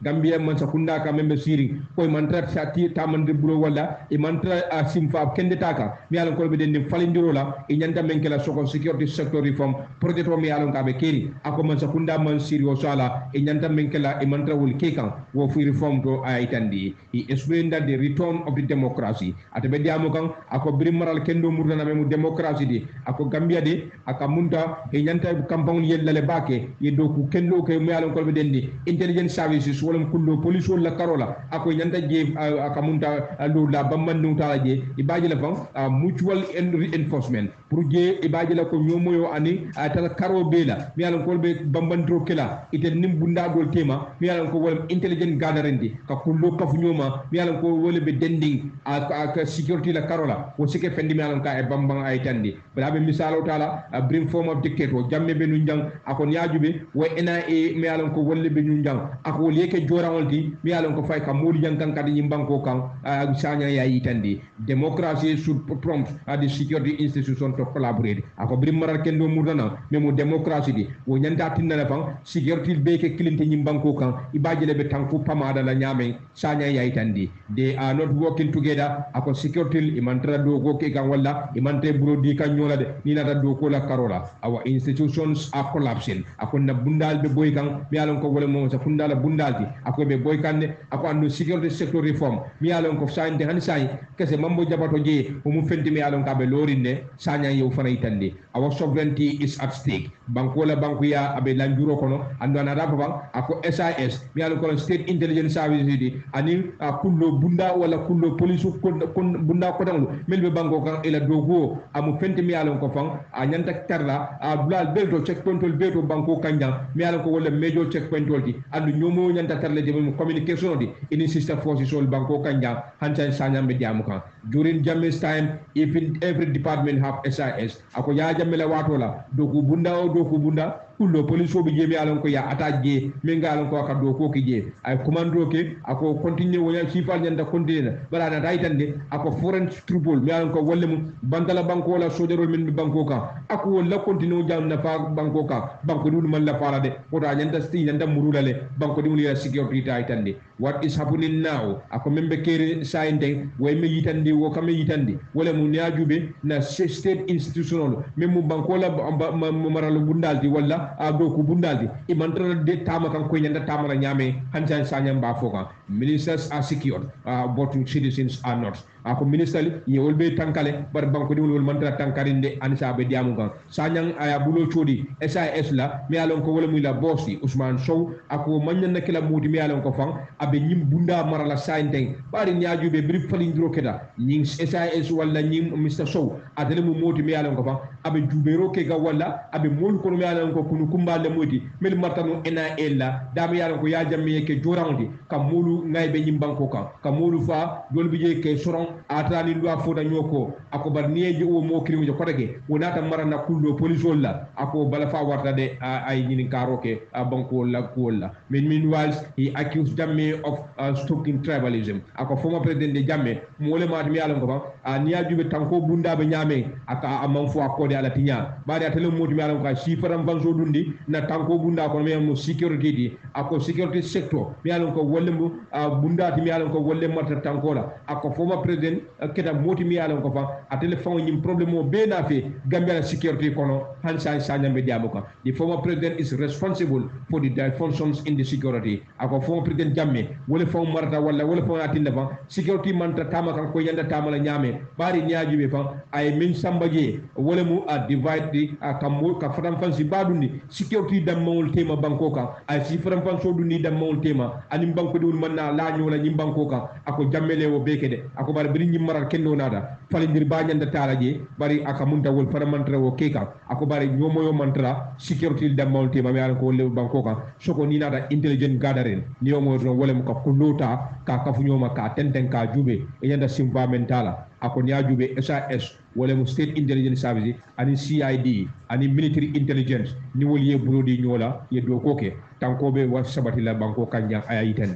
man sakunda ka membe siri ko mantra sati tamande bulo wala e mantra simfa kende taka mi alon ko be den falindiro la e nyanta men kala soko security sector reform projet o mi alon ka be keri ako man sakunda man siri o sala e nyanta men kala e mantra wol kekan wo fi reform to ay tandi e explain that the return of the democracy atabe diamo kan ako brim maral kendo murdana memu democracy di ako gambia de aka munta e nyanta campagne yellale bake ye do ku kendo ke mi alon ko be den intelligence services wala kullo police wala karola ako nyanta je aka munta do la bambandu tala je ibaji la fam mutual enforcement pour je ibaji la ko nyomoyo ani tala karo bela mi alon ko be bambandro kala ite nim bunda dol tema mi alon ko wala intelligent gadarandi ka kullo kafu nyoma mi alon ko wala be dending aka security la karola o sike fendi mi alon ka e bambang ay tandi bala be misalo tala bring form of dictator jamme be nu jang ako nyajube wo ena e mi alon ko wala be nu jang ako wol yeke jorawol di mi alon ko fay ka modi jang kan kadi nyimbanko kan sanya ya yitandi democracy should prompt the security institution to collaborate ako brim marar kendo murdana memo democracy di wo nyanda tinna la fam security be ke kilinte nyimbanko kan ibaji le be tanku pamada la nyame sanya ya yitandi they are not working together ako security imantra do go ke kan wala imante brodi kan nyola de ni na do ko la karola our institutions are collapsing ako na bundal be boy kan mi alon ko wala mo sa fundala bundal di ako be boy kan ne ako andu security sector reform mi alon ko sa inde han sai kese mambo jabato je o mu fenti mi alon ka be lorinde sanya yow fana itande our sovereignty is at stake banko la banko ya abe lanjuro kono andu ana rafa bang ako S I S mi alon ko state intelligence service di ani kullo bunda wala kullo police ko bunda ko tanglu melbe banko kan ila dogo amu fenti mi alon ko fang a nyanta tarla a dulal belto checkpoint tol beto banko kanjang mi alon ko wala major checkpoint tol di andu nyomo nyanta tarla de mo communication di ini sister forces sol banko kanjang hansa sanya be jamu kan during Jammeh's time even every department have S I S ako ya jammela watola doku bunda o doku bunda kullo police obi je mi alon ko ya attaque mi ngalon ko ka do ko ki je ay commando ke ako continue wonya sifal nyanda continue bala na daytande ako foreign trouble mi alon ko wolle mu bandala banko la sojero min bi banko ka ako wolla continue jam na fa banko ka banko dul man la fara de ko da nyanda sti nyanda murulale banko dimul ya security daytande what is happening now ako membe kere sayende way me yitandi wo kame yitandi wala mu nyajube na state institutional memu banko la maralu bundaldi wala a do ku bundaldi e mantra de tama kan ko nyanda tama nyame hanjan sanyam ba foka ministers are secured uh, but citizens are not ako minister ye wolbe tankale bar banko di wol mantra tankarinde ansa be diamu kan sanyang aya bulo chodi S I S la mi alon ko wala muy la bossi Ousmane Sow ako manyan na kila mudi mi alon ko fang abe nyim bunda marala sainteng bari nyaajube bri falindro keda nying S I S wala nyim Mister Sow adele mu moti mi alon ko fang abe jubero ke ga wala abe mol ko mi alon ko kunu kumba le modi mel martanu N I L la dam yalon ko ya jamme ke jorandi kam molu ngay be nyim banko kan kam molu fa dolbi je ke soron atani loi foda nyoko ako bar nieje o mo krimu je kotake wonata marana kullo police wala ako bala fa warta de ay nyini karoke banko la kola min meanwhile he accused Jammeh of uh, stoking tribalism ako former president de Jammeh mole ma mi alon ko fa niya jube tanko bunda be nyame aka amman fo akode ala tinya bari atele modi mi alon ko si faram vanzo dundi na tanko bunda ko me mo security di ako security sector mi alon ko wolle mo bunda ti mi alon ko wolle marta tanko la ako former president keta moti mi alon ko fa atele fa nyim problem o be na fe Gambia security kono han sa sa nyambe diamo ko the former president is responsible for the dysfunctions in the security ako former president Jammeh wole fa marta wala wole fa atinda fa security manta tama kan ko yanda tama la nyame bari nyaaji be fa ay min sambaje wole mu a divide di kam ka fram fansi badundi security dam mawul tema banko ka ay si fram fanso dundi dam mawul tema anim banko dul manna la nyola nyim banko ka ako jammele wo bekede ako bari bari nyim maral kendo nada falindir ba nyanda talaje bari aka munta wol fara mantra wo keka ako bari nyomo yo mantra security dam mawul tema mi ko le banko ka soko ni nada intelligent gathering ni mo do wole mu ka kulota ka kafu nyoma ka tenten ka jube e yanda simba mentala ako nyajube S I S wala mu state intelligence service ani C I D ani military intelligence ni wol ye bulodi nyola ye do koke tanko be wa sabati la banko kanja aya yitandi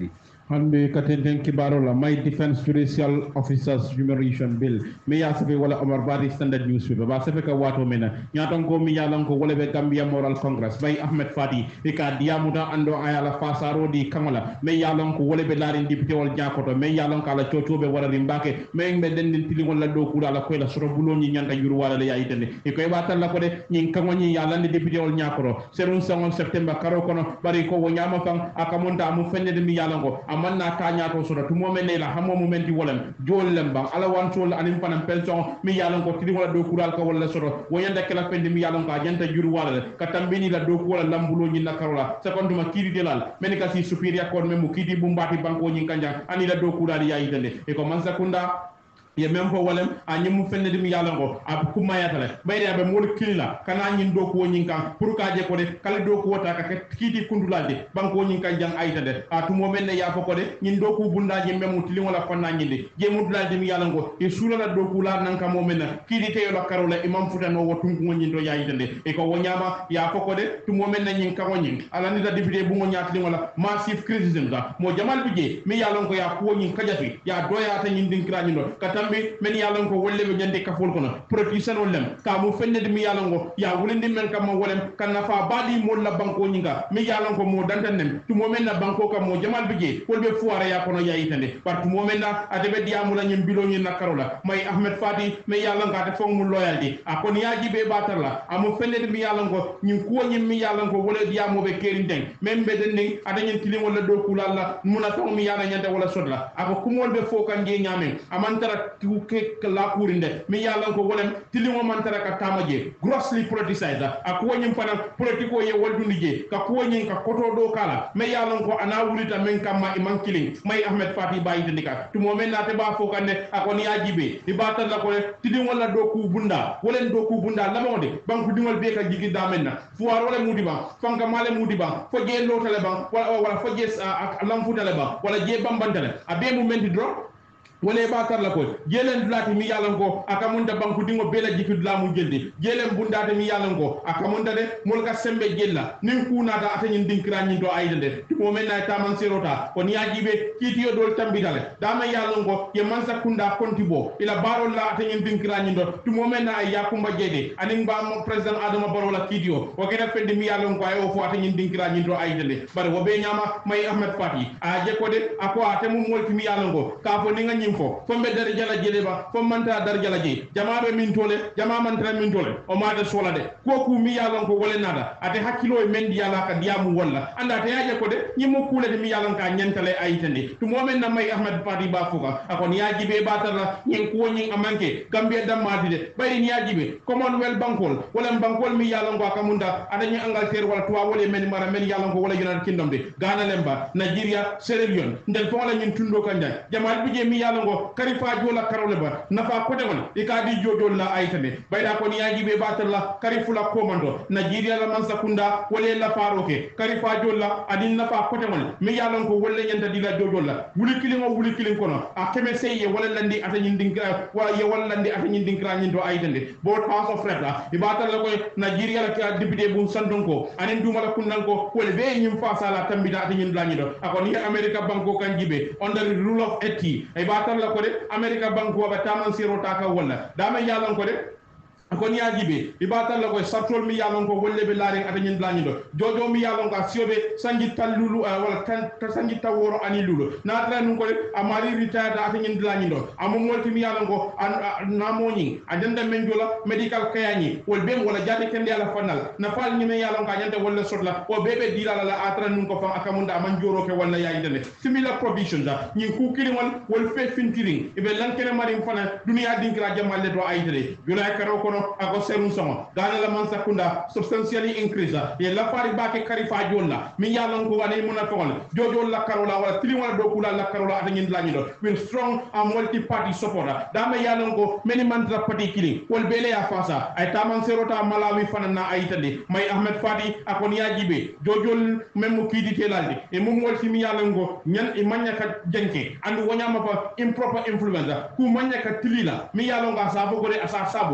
hande katenten kibaro la my defense judicial officers remuneration bill me ya sabe wala Omar Bari standard newspaper ba sabe ka wato mena nyaton ko mi yalan ko wala be Gambia Moral Congress bay Ahmed Fati e ka diamuda ando ayala fasaro di kamala me yalan ko wala be larin député wal jakoto me yalan ka la ciotobe wala rimbake me ngbe dendin tili wala do kula la ko la soro bulo ni nyanta yuru wala le yayitende e ko e batal la ko de nyin kangoni yalan de député wal nyakoro serun sangon september karo kono bari ko wo nyama fam akamonta mu fenne de mi yalan ko amanna tanya to sura tumo men la hamo momenti wolam jollem bang ala wan tol anim panam pension mi yalan ko tidi wala do kural ko wala soro woyanda kala pendi mi yalan ko janta juru wala katambini la do ko wala lambulo ni nakarola sekondu ma kidi delal men ka si superior ko men mu kidi bumbati banko nyi kanja ani la do kural yayi dende e ko man sakunda ye même fo walem a ñimu fenne dimi yalango ab kuma yatale bayde abe mol kilila kana ñin do ko ñin kan pour ka je ko de kala do ko wata ka kiti kundulade banko ñin kan jang aytade a tumo men ne ya fo ko de ñin do ko bunda je memu tili wala fonna ñinde je mudula dimi yalango e sula la do ko la nan ka mo men kidi te la karola imam futa no wotum ko ñin do yayitande e ko wonyama ya fo ko de tumo men ne ñin ka ñin ala ni da député bu mo ñaatli wala massive criticism da mo jamal bije mi yalango ya ko ñin kajati ya doya ta ñin din kra ñin do men yalan ko wolle be nyande kafol kono production wollem ka mu fenne de mi yalan ko ya wulindi men kam wolem kan nafa badi mo la banko nyinga mi yalan ko mo dantan nem tu mo men na banko kam mo jamal bije wolbe fuara ya kono yayitande par tu mo men na adebe diamu la nyim bilo nyi nakarola may Ahmed Fati me yalan ka te fo mu loyalty akon yaji be batarla amu fenne de mi yalan ko nyim ko nyim mi yalan ko wole diamu be kerindeng même be den ni adanyen tilim wala do kulalla muna taw mi yalan nyande wala sodla ako kumol be fo kan ge nyamen amantara ke la kurinde mi yalan ko wolem tilimo man tara ka tamaje grossly politicized ak wonyim fana politiko ye woldundi je ka ko nyin ka koto do kala me yalan ko ana wulita men kam ma imam killing may Ahmed Fati bayi dindika to mo men nate ba fo kande akon yajibe di batal la ko tilimo wala do ku bunda wolen do ku bunda la mode banku dingol be ka jigi damenna fuar wala mudi ba fanka male mudi ba fo je lotale ba wala fo je lam futale ba wala je bambantale abe mu menti dro wala batar la ko jelen dulati mi yalan ko akamunta banku dingo bela jifi dula mu jeldi jelen bundade mi yalan ko akamunta de molka sembe jella nin kunata atanyin dinkira nyin do aydende to men na taman sirota ko ni ajibe kitiyo dol tambitale dama yalan ko ye mansa kunda kontibo ila barol la atanyin dinkira nyin do to men na yakumba jede anin ba mo president adama barola kitiyo o kena fendi mi yalan ko ay o fo atanyin dinkira nyin do aydende bare wo be nyama may Ahmed Fati a je ko de ako atemu molti mi yalan ko ka fo ni nga fo fombe dar jala jele ba fom manta dar jala je jamaabe min tole jamaa man tra min tole o ma de sola de koku mi yalon ko wole nada ate hakkilo e men diala ka diamu walla anda te yaje ko de nyimo kule de mi yalon ka nyentale ayitande to momen na may Ahmed Fati ba fuka akon yaji be batara nyen ko nyen amanke gambia damati de bayri ni yaji be commonwealth bankol wala bankol mi yalon ko akamunda ada nyi Angleterre wala tuwa wole men mara men yalon ko wala United Kingdom de Ghana lemba Nigeria Sierra Leone ndel fo wala nyen tundo kanja jamaa bije mi yalon karifa jola karole ba nafa ko de won e ka di jojo la aytane bayda ko ni yaji be batal la karifula komando Nigeria la man sakunda wala la faroke karifa jola adin nafa ko de won mi yalon ko wolle nyanta dila jojo la wuli kilingo wuli kilin kono a keme seye wala landi atanyin dinkra wa ye wala landi atanyin dinkra nyin do aytande bo house of rep la e batal la ko Nigeria la ka député bu sandonko anen duma la kundanko wala be nyim fa sala tambida atanyin la nyido akon ni America banko kan jibe under the rule of eighty e batal la ko de America banko ba taman siro taka wala dama yalan ko de ko ni ajibe ibata la ko sartol mi yalon ko wolle be laare ata nyin lañi do jojo mi yalon ka siobe sanji tallulu wala tan sanji taworo ani lulu na tra nun ko amari retire ata nyin lañi do amu molti mi yalon ko na moñi adenda men jola medical kayani wol bem wala jati kende ala fanal na fal ni me yalon ka nyanta wala sotla o bebe dilala la atra nun ko fa akamunda man joro ke wala yayi dele similar provisions da nyin ku kirimol wol fe fintiring ibe lankene marim fana dunia dinkra jamalle do aytele jola karo kono ako serum songo dana la man sakunda substantially increase ye la fari bake karifa jolla mi yalon ko wani muna tongol jojo la karola wala tili wala do kula la karola ata nyin lañi do with strong and multi party support dama yalon ko many mantra party killing wol bele ya fasa ay taman serota malawi fanana ayitande may Ahmed Fati akon yajibe jojo memu kidi telalde e mum wol mi yalon ko nyan e manya ka jenke andu wonyama fa improper influence ku manya ka tilila mi yalon ga sabo gore asa sabo e may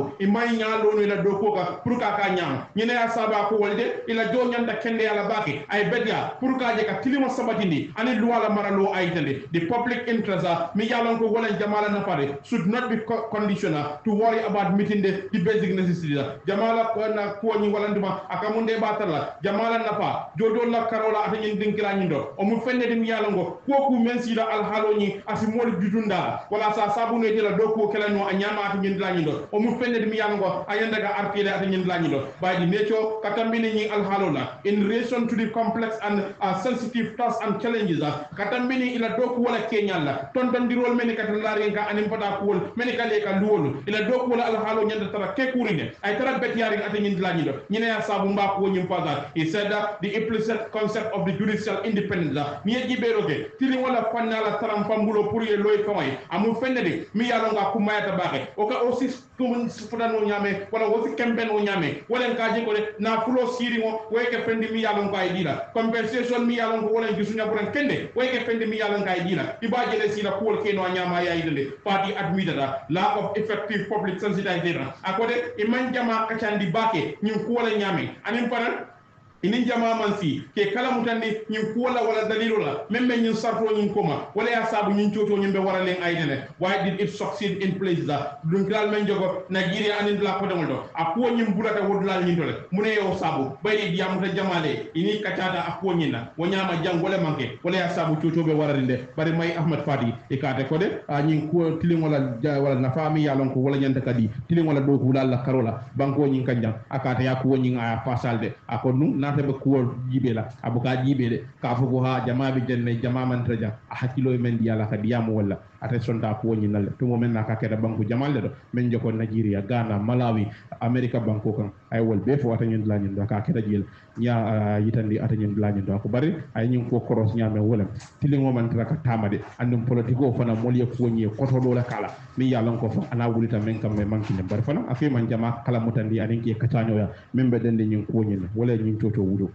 mai nyalo no ila doko ka pour ka ka nyam nyine ya saba ko wolde ila jo nyanda kende ala baki ay bedia pour ka je ka tilima sabatindi ani luwala maralo ay tande the public interest mi yalon ko wala jamala na pare should not be conditional to worry about meeting the, the basic necessities jamala ko na ko ni wala nduma akamunde batala jamala na fa jodo la karola atanyin dinkira nyindo o mu fenne dim yalongo ko ku men sila al haloni asi mol judunda wala sa sabu ne dila doko kala no anyama atanyin la nyindo o mu fenne dim yalongo ayanda ga arkile atanyin la nyindo by the nature katambini nyi al halona in relation to the complex and uh, sensitive tasks and challenges katambini ila doko wala kenyalla ton ton dirol men katalari ka anim pada kuol men ka le ka luwolu ila doko wala al halo nyanda tara ke kurine ay tara betiyari atanyin la nyindo nyine ya sabu mba ko nyim faza he said that the implicit concept of the judicial independence ni yeji beroke tili wala fanala taram fambulo pour ye loy faway amu fennede mi yalonga kumayata baxe o ka aussi tum fudano nyame wala wosi kemben o nyame wala kaji ko na fulo siri mo wayke fendi mi yalonga ay dila compensation mi yalonga wala gisunya buran kende wayke fendi mi yalonga ay dila ibaje le sila kuol keno nyama ya idele party admitted lack of effective public sensitization akode iman jama kachandi bake nyim kuola nyame anim paran inin jama man si ke kala mutandi nyin kuwala wala dalilola memme nyin sarto nyin koma wala ya sabu nyin toto nyin be waralen aydene why did it succeed in places that dunkral men jogo Nigeria anin la ko demoldo akko nyin bulata wodlal nyin tole mune yo sabu baydi diam ta jamale ini katata akko nyin na wonyama jang wala manke wala ya sabu toto be waralinde bari may Ahmad Fadi e kate ko de a nyin ko tiling wala wala na fami yalon ko wala nyanta kadi tiling wala do ko la karola banko nyin kanjang akata ya ko nyin a fasalde akonu te be kuwol jibe la abuka jibe de ka fugo ha jama bi jenne jama man taja a hakilo men di yalla ka diamu wala ate sonda ko woni nal to mo men na ka keda banku jamal de men joko Nigeria Ghana Malawi America banko kan ay wol be fo ata nyen la nyen ka keda jil nya yitandi ata nyen la nyen ko bari ay nyen ko koros nyame wala tilingo man traka tamade andum politiko fana moliye ko nyi ko to do la kala mi yalla ko fa ana wulita men kam me manki ne bari fana afi man jama kala mutandi anin ke katanyo ya membe dende nyen ko nyen wala nyen toto wudo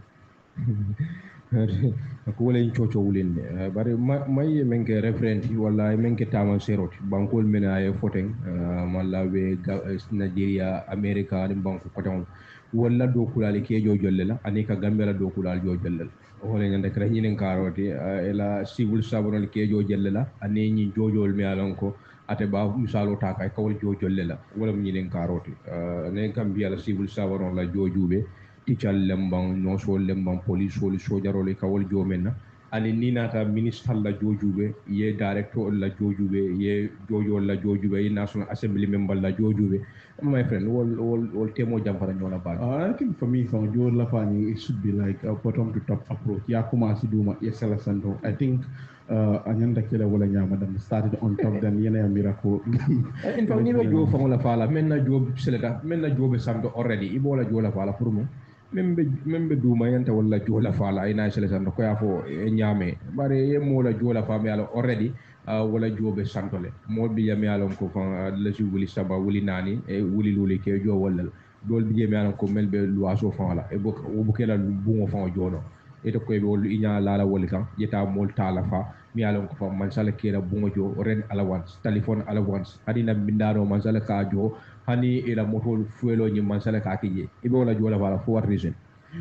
ko wala en coco wulinde bare may men ke referent wala men ke tama seroti bankol men ay foten malla be Nigeria America ni banko koton wala do kulali ke jo jolle la ani ka gambela do kulal jo jolle wala nyande kra nyinen karoti ela civil sabonal ke jo jolle la ani nyi jojol mi alon ko ate ba misalo ta kay kawol jo jolle la wala nyinen karoti ne gambia la civil sabonal la jojube tical lembang no so lembang police wol sojarole kawol jomenna ani ninata ministre la jojube ye director la jojube ye jojo la jojube ye national assembly member la jojube my friend wol wol wol temo jamfara ñola bal I think for me from jor la fani it should be like a bottom to top approach ya commencé duma yesala sando I think uh anyanda kele wala nyama dam started on top then yena ya miracle in fact ni be jo fa wala fala men na job seleta men na jobe sando already ibola jola fala pour mo membe membe duma yanta wala jola fala ay na seleta ko ya fo e nyame bare ye mola jola fama yalo already uh, wala jobe santole mo bi yami yalon ko fa la ci wuli saba wuli nani e wuli luli ke jo wala dol bi yami yalon ko melbe luaso fa la e bok o bukela bungo fa jono e to ko be wol inya la la woli kan yeta mol tala fa mi yalon ko fa man sala kera bungo jo ren allowance telephone allowance hadina bindaro man sala ka jo hani ila moto fuelo ni man sala ka kije ibe wala jola wala for what reason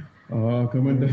Uh, Commander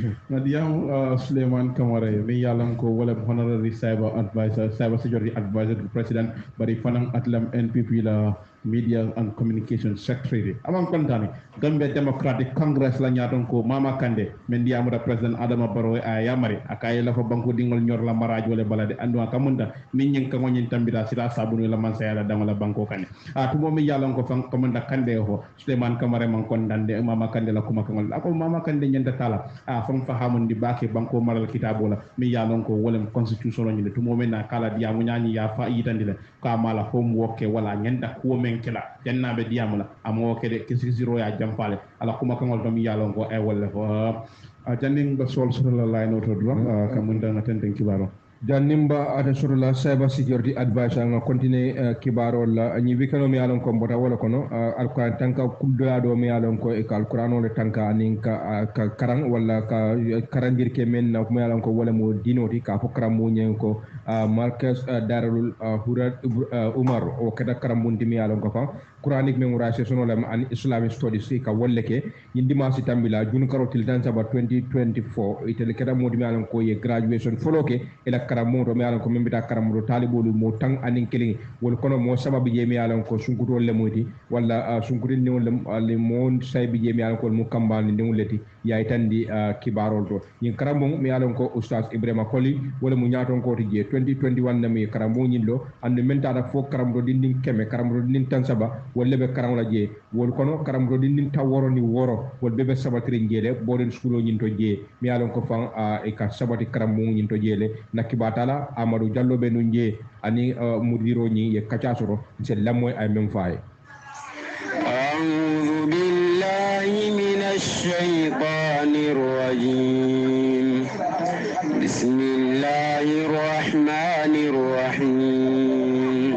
Nadiam uh, Suleiman Kamara, me yalam ko wala honorary cyber advisor, cyber security advisor to the president, bari fanang atlam N P P la media and communication secretary. Amang kontani, Gambia Democratic Congress la nyaton ko Mama Kande, mendiamu da president Adama Barrow ayamari, akaya la fa banko dingol nyor la maraj wala balade andu akamunda ninyin kango nyin tambira sira sabunu la man sayala dama la banko kane. Ah tumo me yalam ko fan Commander Kande ho Suleiman Kamara man kondande Mama Kande la kuma kangol. Ako Mama Kande nyanda tala a fam fahamun di bake banko maral kitabo la mi yalon ko wolem constitution ni to momen na kala dia mu nyani ya fa yitandi la ka mala homework wala nyanda ko men kila janna be diamula amo ke de kisiro ya jampale ala kuma kangol to mi yalon ko e wala fo a janding ba sol sol la line auto drum kamunda na tenten kibaro Janimba ata surula cyber security advisor nga continue uh, kibaro la nyi bikano mi alon ko mbota wala kono uh, alquran tanka kuddo do mi alon ko e alquran le tanka anin ka, uh, ka karang wala ka uh, karandir ke men na mi alon ko wala mo dinoti ka fo karam mo nyen ko uh, Marcus uh, Darul uh, Hurat uh, Umar o kada karam mo mi alon ko fa quranic memorization wala an islamic studies ka wolle ke yindi ma si tambila jun karo til dan saba twenty twenty-four itele kada mo mi alon ko ye graduation follow ke ela karamoto mi alon ko min bita karamoto talibolu mo tan anin kelin wol kono mo sababu je mi alon ko sunkutol le moti walla uh, sunkutin ne wol le mo saybi je mi alon ko mo kambal ni wuleti yaay tandi uh, kibarol to yin karamo mi alon ko oustaz Ibrahima Koli wala mu nyaaton ko je twenty twenty-one na mi karamo nyillo ande menta da fo karamoto dindin keme karamoto dindin tan saba wala be karam la je wol kono karamoto dindin taworo ni woro wol bebe sabatri ngele boden skulo nyinto je mi alon ko fan uh, e ka sabati karamo nyinto jele nakibatala Amadou Diallo be nunje ani uh, mudiro ni ye kachasoro c'est lamoy ay même faay a'udhu billahi minash shaytanir rajim bismillahir rahmanir rahim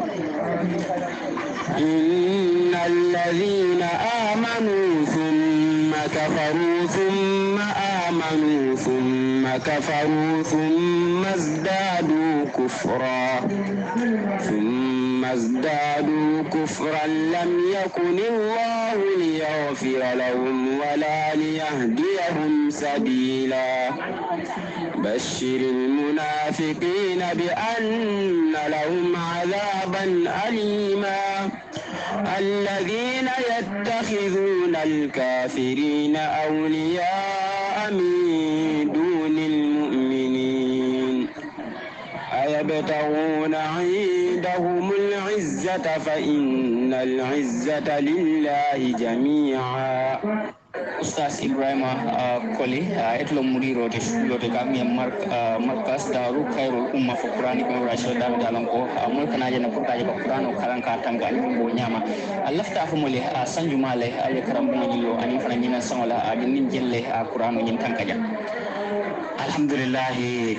innal ladhina amanu thumma kafaru thumma amanu thumma kafaru thumma ازدادوا كفرا ثم ازدادوا كفرا لم يكن الله ليغفر لهم ولا ليهديهم سبيلا بشر المنافقين بأن لهم عذابا أليما الذين يتخذون الكافرين أولياء من دون المؤمنين أيبتغون عندهم العزة فإن العزة لله جميعا Ustaz Ibrahim uh, Koli uh, etlo muriro de lote kami mark uh, markas daru khairul umma fa qur'ani ko rashid dal dalan ko amul kana jena ko taje ko qur'ano kalan ka tanga bo nyama Allah ta fu mole uh, sanjuma le ay karam mo jillo ani fana nyina sangola uh, din jelle uh, qur'ano nyin tanka ja alhamdulillah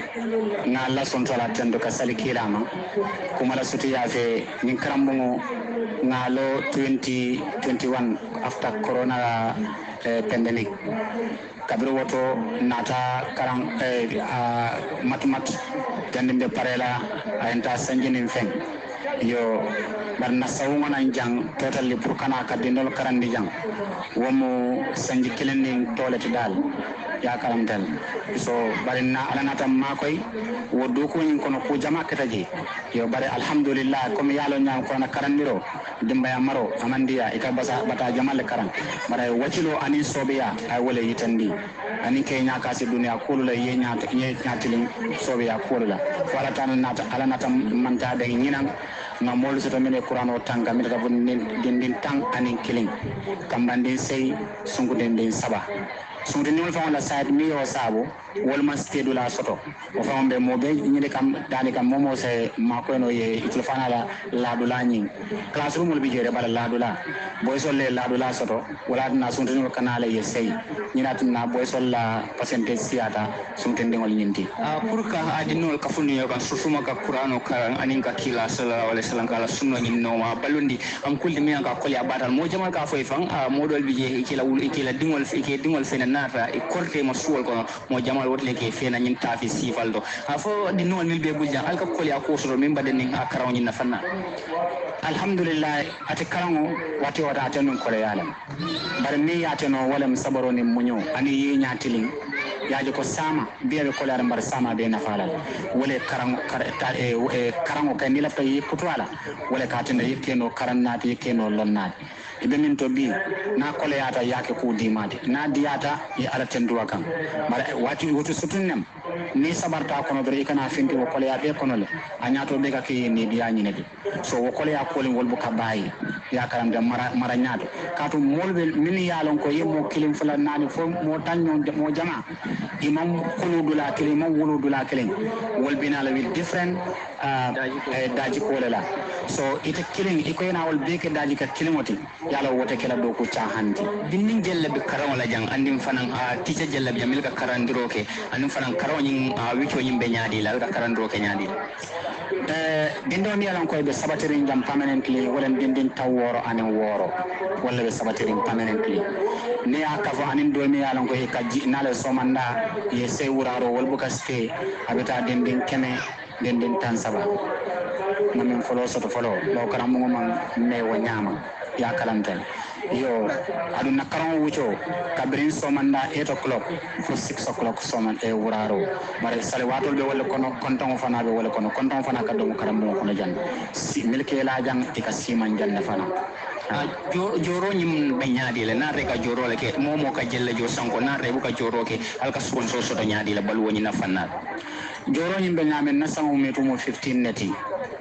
na Allah son tola tendo ka salikirama kuma la suti yafe nyin karam mo ngalo twenty twenty-one after corona uh, pandemic kabiro woto nata karang eh, uh, matmat gandimbe parela ayanta sanjinin feng yo barna sawngona jang totally pour kana kadindol karandi jang womo sanji kilenin toilet dal ya karamtel so barina alanata makoy woddu ko nyin kono ko jama kataji yo bare alhamdulillah comme yalo nyam ko na karandiro dimba ya maro amandiya ika basa bata jamal karan bare wacilo ani sobiya ay wala yitandi ani ke nya kasi dunya kulula ye nya ye nyatilin sobiya kulula wala tan nata alanata manta de nyinam na molu soto mene qur'ano tanga mi daga bon din din tang ani killing kambande sey sungu den den saba sungu den wol fa wala side mi o sabo wol ma stedu la soto o fa mbe mo be nyide kam dani kam momo se ma ko no ye itul fana la la dula nyi classroom wol bi jere bala la dula boy sol le la dula soto wala na sungu den kanala ye sey nyina tunna boy sol la percentage siata sungu den wol nyinti a pour ka adinol ka funu yo kan susuma ka qur'ano ka anin ka kila sallallahu alaihi wasallam kala sunno nyin no ma balundi am kulli mi ka kolya badal mo jamal ka foy fan a modol bi je ikila wul ikila dingol ikila dingol fena nata e korte mo suwol ko mo jamal wotle ke fena nyin tafi sifaldo a fo di non mil be bulja al ka kolya ko so min baden nin akaraw nyin na fanna alhamdulillah ate karango wati wata tanon kole yala bar mi ya tano wala mi sabaro ni munyo ani yi nyatilin yaji ko sama biya ko la mbar sama be na fala wala karango karata e karango kay ni lafta yi putwala wala ka tande yekeno karannati yekeno lonnati ibe min to bi na kole yata yake ku dimade na diata e ala tenduwa kan mara wati wotu sutunnem ni sabarta kono dore kana finti wo kole ya be kono le anyato be ka ke ni biya nyine di so wo kole ya kole ngol bu ka bayi ya karam de mara mara nyaato katu molbe min yalon ko yemo kilim fula nani fo mo tanyo mo jama imam kuludula kilim mo wuludula kilim wol binala with different uh, daji kole la so ite kilim iko yana wol be ke daji ka kilimoti yala wote kala do ko cahandi dinnin jelle be karan wala jang andim fanan a teacher jelle be milka karandiro ke andim fanan karan nyin wicho nyin be nyaadi la ka karando ke nyaadi eh dindo mi alan ko be sabatirin jam permanently wala dindin taworo anen woro wala be sabatirin permanently ne akafo anin do mi alan ko e kaji nale somanda ye se wuraro wal buka ste abita dindin keme dindin tan saba namin follow soto follow lo karam mo man me wo nyama ya kalantel yo adu nakaron wucho kabrin somanda eight o'clock for six o'clock soman e wuraro mare sale watol be wala kono konton fana be wala kono konton fana ka do karam mo kono jan si milke la jang e ka siman jan fana joro nyim be nyaadi le na reka joro le ke momo ka jelle jo sanko na rebu ka joro ke alka sponsor soto nyaadi le balu woni na fanna joro nyim be nyamen na sango metu mo fifteen neti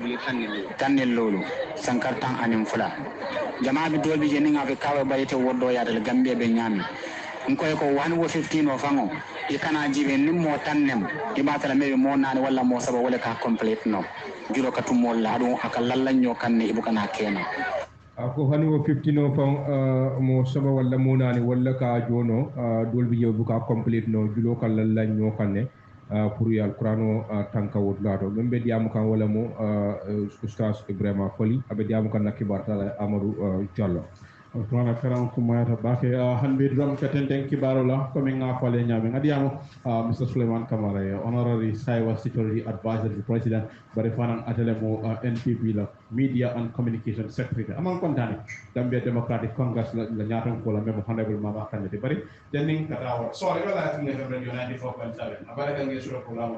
tanel lolu sankartan anim fula jama bi dolbi je ninga be kawe bayete woddo yaade le gambia be nyami ngoy ko one wo fifteen o fango e kana jibe nim mo tannem e batala mebe mo nani wala mo saba wala ka complete no juro ka tumol la do akal lallanyo kanne ibu kana kena ko hani wo fifteen o fan mo saba wala mo nani wala ka jono dolbi je bu ka complete no julo kal lallanyo kanne pour yal qur'ano tanka wodlato membe diamu kan wala mo oustaz Ibrahima Koli abe diamu kan nakibar tala Amadou Diallo Tuana Karam Kumayata Bake Hanbi Drum Katenten Kibarola coming up for Lenyami Adiamo Mister Suleiman Kamara Honorary Cyber Security Advisor to the President Barifanan Atelemo N P P la Media and Communication Secretary among Kontani Gambia Democratic Congress la Nyatong Kola Memo Honorable Mama Kandidi Bari Jenning Katawa sorry well I think never ninety-four point seven Abarakan Gesura Program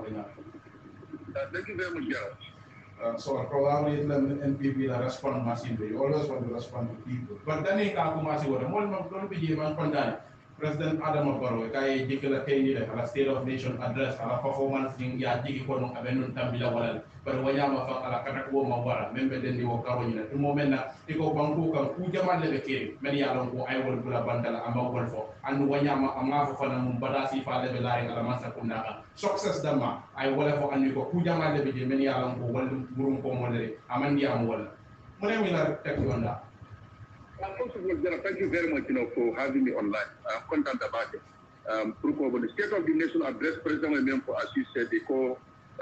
Thank you very much, Gerald. Uh, so our program is the N P P that respond massively. You always want to respond to people. But then in Kakumasi, what the more don't be given Pandani. President Adam Barrow, kay jikila kay ni la State of Nation address ala performance ning ya jiki ko non abenun tambila wala bar wanyama fa ala kata ko ma wara membe den di wo karo ni to moment na iko banku kan ku jamal le ke men ya lon ko ay wol bula bandala amba wol fo and wanyama amma fo fana mum badasi fa le laari ala masa kunda success dama ay wala fo andi ko ku jamal le be men ya lon ko wol burum ko mo le amandi am wala mo ne mi la tek yonda. First of all, Jara, thank you very much, you know, for having me online. I'm content about it. Um, the State of the Nation address, President William, as you said, they call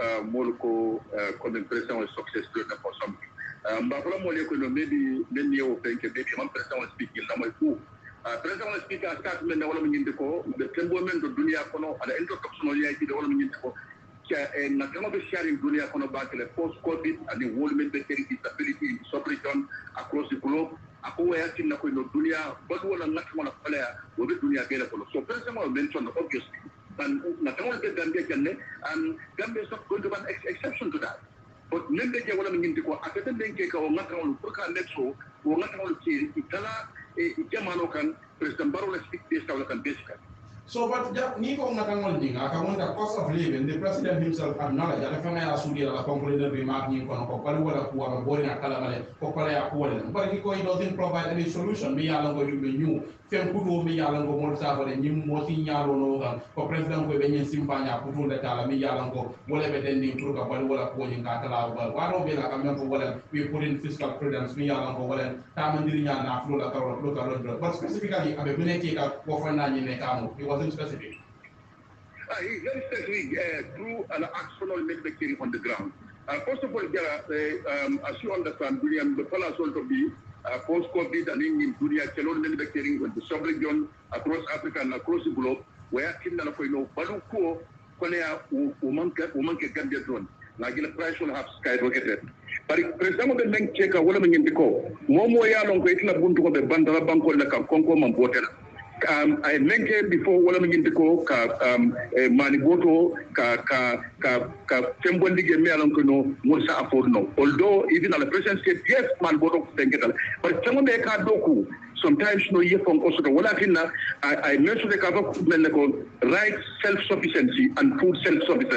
Moloko coming President with success to them for something. But from Moloko, maybe many of them can maybe one President was speaking, number two. President was speaking, I start with the development in the core, the temperament of Dunia Kono, and the introduction of the development in the core. And not only sharing Dunia Kono back the post-COVID and the world military stability in the sub-region across the globe. Ako waya tin na ko no dunia but wala nak wala pala wo be dunia gele ko so president mo mention obviously and na tawol be Gambia janne and Gambia is not going to be an ex exception to that but membe je wala min ko akata den ke ko ngata wala pour ka netso wo ngata wala ci itala e jamano kan president Barrow la speak this wala kan basic. So, but ni ko nakangol ding akamon the cost of living, the president himself acknowledged that fanga ya sudi la concluded remark ni kono ko pali wala ku am bori na kala male ko pala ya ku wala but he ko he doesn't provide any solution mi yalla ngo yumbe new fem kuto mi yalla ngo mo sa bare nyim mo si nyalo no kan ko president ko be nyen simpanya kuto de kala mi yalla ngo wala be dendi pour ka pali wala ko nyin ka kala ba waro be la kam ko wala we put in fiscal prudence mi yalla ngo wala tamandiri nya na flo la karo lo karo but specifically abe buneke ka ko fana ni ne kamo specific. Uh, he's very specific uh, through an actional manufacturing on the ground. Uh, first of all, Jara, uh, um, as you understand, William, the palace also be uh, post-COVID and in Dunia, Chelon manufacturing with the sub-region across Africa and across the globe, where Kinda Koino, Baluko, Konea, Umanke Gambia drone. Like the price will have skyrocketed. But President of the Bank checker, what am I in the call? Momo Yalong, Ketla Buntu of the Bandara Banco, like a Conco Mampotela. Um, I mentioned before wala mingin ko ka um, eh, maniboto ka ka ka ka tembondi ge me alon ko no musa afford no although even at the president said yes maniboto tengetal but tembondi ka doku sometimes no ye from also the wala kinna I, I mentioned the cover men ko right self sufficiency and food self sufficiency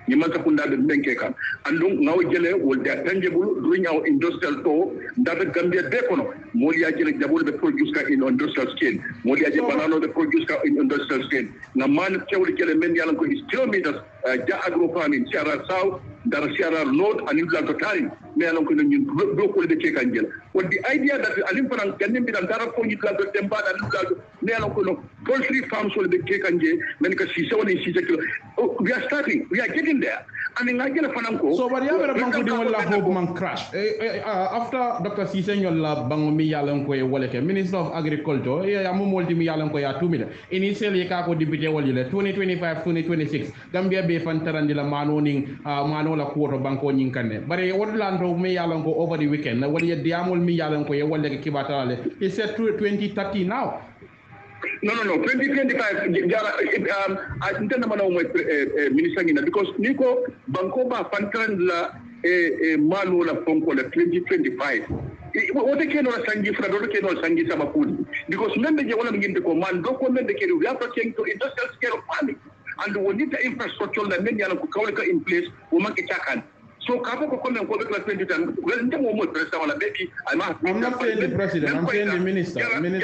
ni man sakunda de menke kan andum ngaw jele wol da tangible during our industrial to data Gambia de kono mo ya jele jabul be produce ka in industrial scale mo ya je banano de produce ka in industrial scale na man tewli jele men yalan ko is kilometers ja agro farming Sierra South dar Sierra North and Inland Totari me yalan ko ñun do ko de ke kan jele what the idea that alim fanan ganim bi dan dara ko ñu la do temba da lu me yalan ko no poultry farms will be ke kan je men ka si sewoni si kilo we are starting we are getting there and in Nigeria fananko so bari yabere banko di wala hope man crash after Doctor Cisse ñolla bango mi yalan ko e woleke Minister of Agriculture e ya mo molti mi yalan ko ya two million initially ka ko député wali le twenty twenty-five twenty twenty-six Gambia be fan tarandi la mano ning mano la ko to banko nyin kanne bari wodlanto mi yalan ko over the weekend wali diamol mi yalan ko e woleke kibatale he said twenty thirty now. No, no, no. twenty twenty-five, um, I intend to know my minister because Nico Bankoba Pantran la Malu la Ponko la twenty twenty-five. What they can or Sangi Frador can or Sangi Sabapuni. Because remember, you want to begin to command document the we are talking to industrial scale of farming. And we need the infrastructure that many are in place, woman Kichakan. So, Kapo come and go back to twenty ten. Well, in the moment, President, maybe I must. I'm not saying the president, I'm saying the minister. Minister.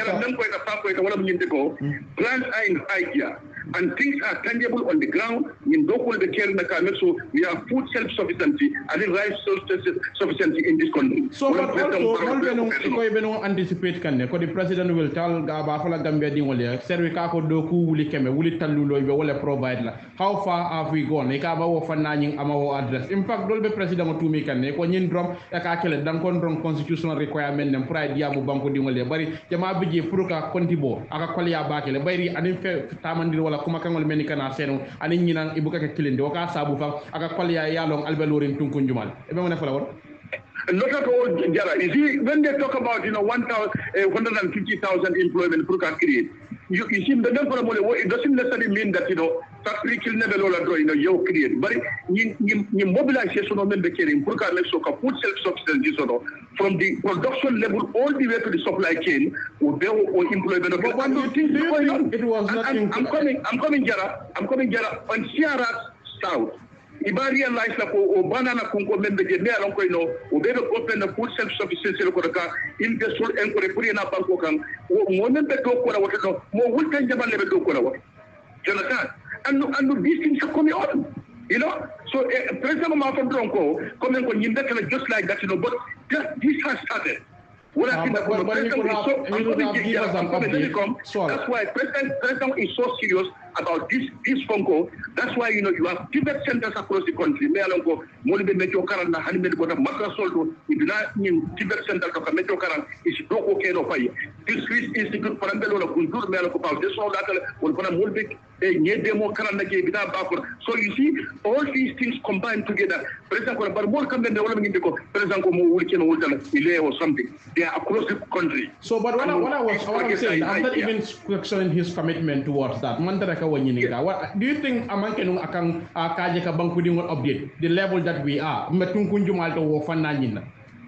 Plans are in idea, and things are tangible on the ground. In Dokul, the care in the Kamel, so we have food self-sufficiency and in rice self-sufficiency in this country. So, but also, if we don't anticipate, because the president will tell Gabafala Gambia Dingolia, Serikako Doku, Wuli Keme, Wuli Talulo, we will provide. How far have we gone? Ekaba Fanani, Amawo address. In fact, the president to make an eco in drum, a calculate, don't control constitutional requirement and pride Diabu Banco Dingolia, Bari, Yamabi, Pruka, Contibo, Akakolia Bakele, Bari, and in fact, Tamandiwala, Kumakan, Menicana Seno, and in Yinan, Ibuka killing, the Oka Sabufa, Akakolia Yalong, Albelurin, Tunkunjumal. Everyone a follower? Not at all, Jara. You see, when they talk about, you know, one hundred fifty thousand employment Pruka create, you, you see, the number of it doesn't necessarily mean that, you know, factory kill never all draw, you know, you create. But you mobilization of the caring, Pruka makes so food self-sufficiency, from the production level all the way to the supply chain, or they or employment. But what do you think going on? It was nothing. I'm coming, I'm coming, Jara. I'm coming, Jara. On Sierra South. Iba realize la ko o banana kunko membe je me alon ko no o be do open the food self sufficiency ko ka in the soul en ko repuri na banko kan o mo membe do ko na woto no mo wultan jabal le do ko na woto jonathan and and these things are coming on, you know. So uh, president ma from Tronco coming ko nyimbe kana just like that, you know, but just, this has started. What I think that the president is so, I'm coming here, I'm coming, let me come. That's why president, president is so serious about this this phone call. That's why, you know, you have Tibet centers across the country. Me alongo molibe metro karan na hani mediko na makra soldo ibina ni Tibet center to metro karan is doko keno pai. This Swiss Institute for Ambelo la kultur me alongo pau. This all that will gonna molibe e nye demo karan na ke bina bakor. So you see, all these things combined together. President ko bar more kambe ne wala ngindiko. President ko mo wuli keno wulta ile or something. They are across the country. So, but what I, what I was what I'm saying, I'm not even questioning his commitment towards that. Yeah. What do you think amankenung akang kaje ka bangkuding update the level that we are? Matungkunjumal to wofananina.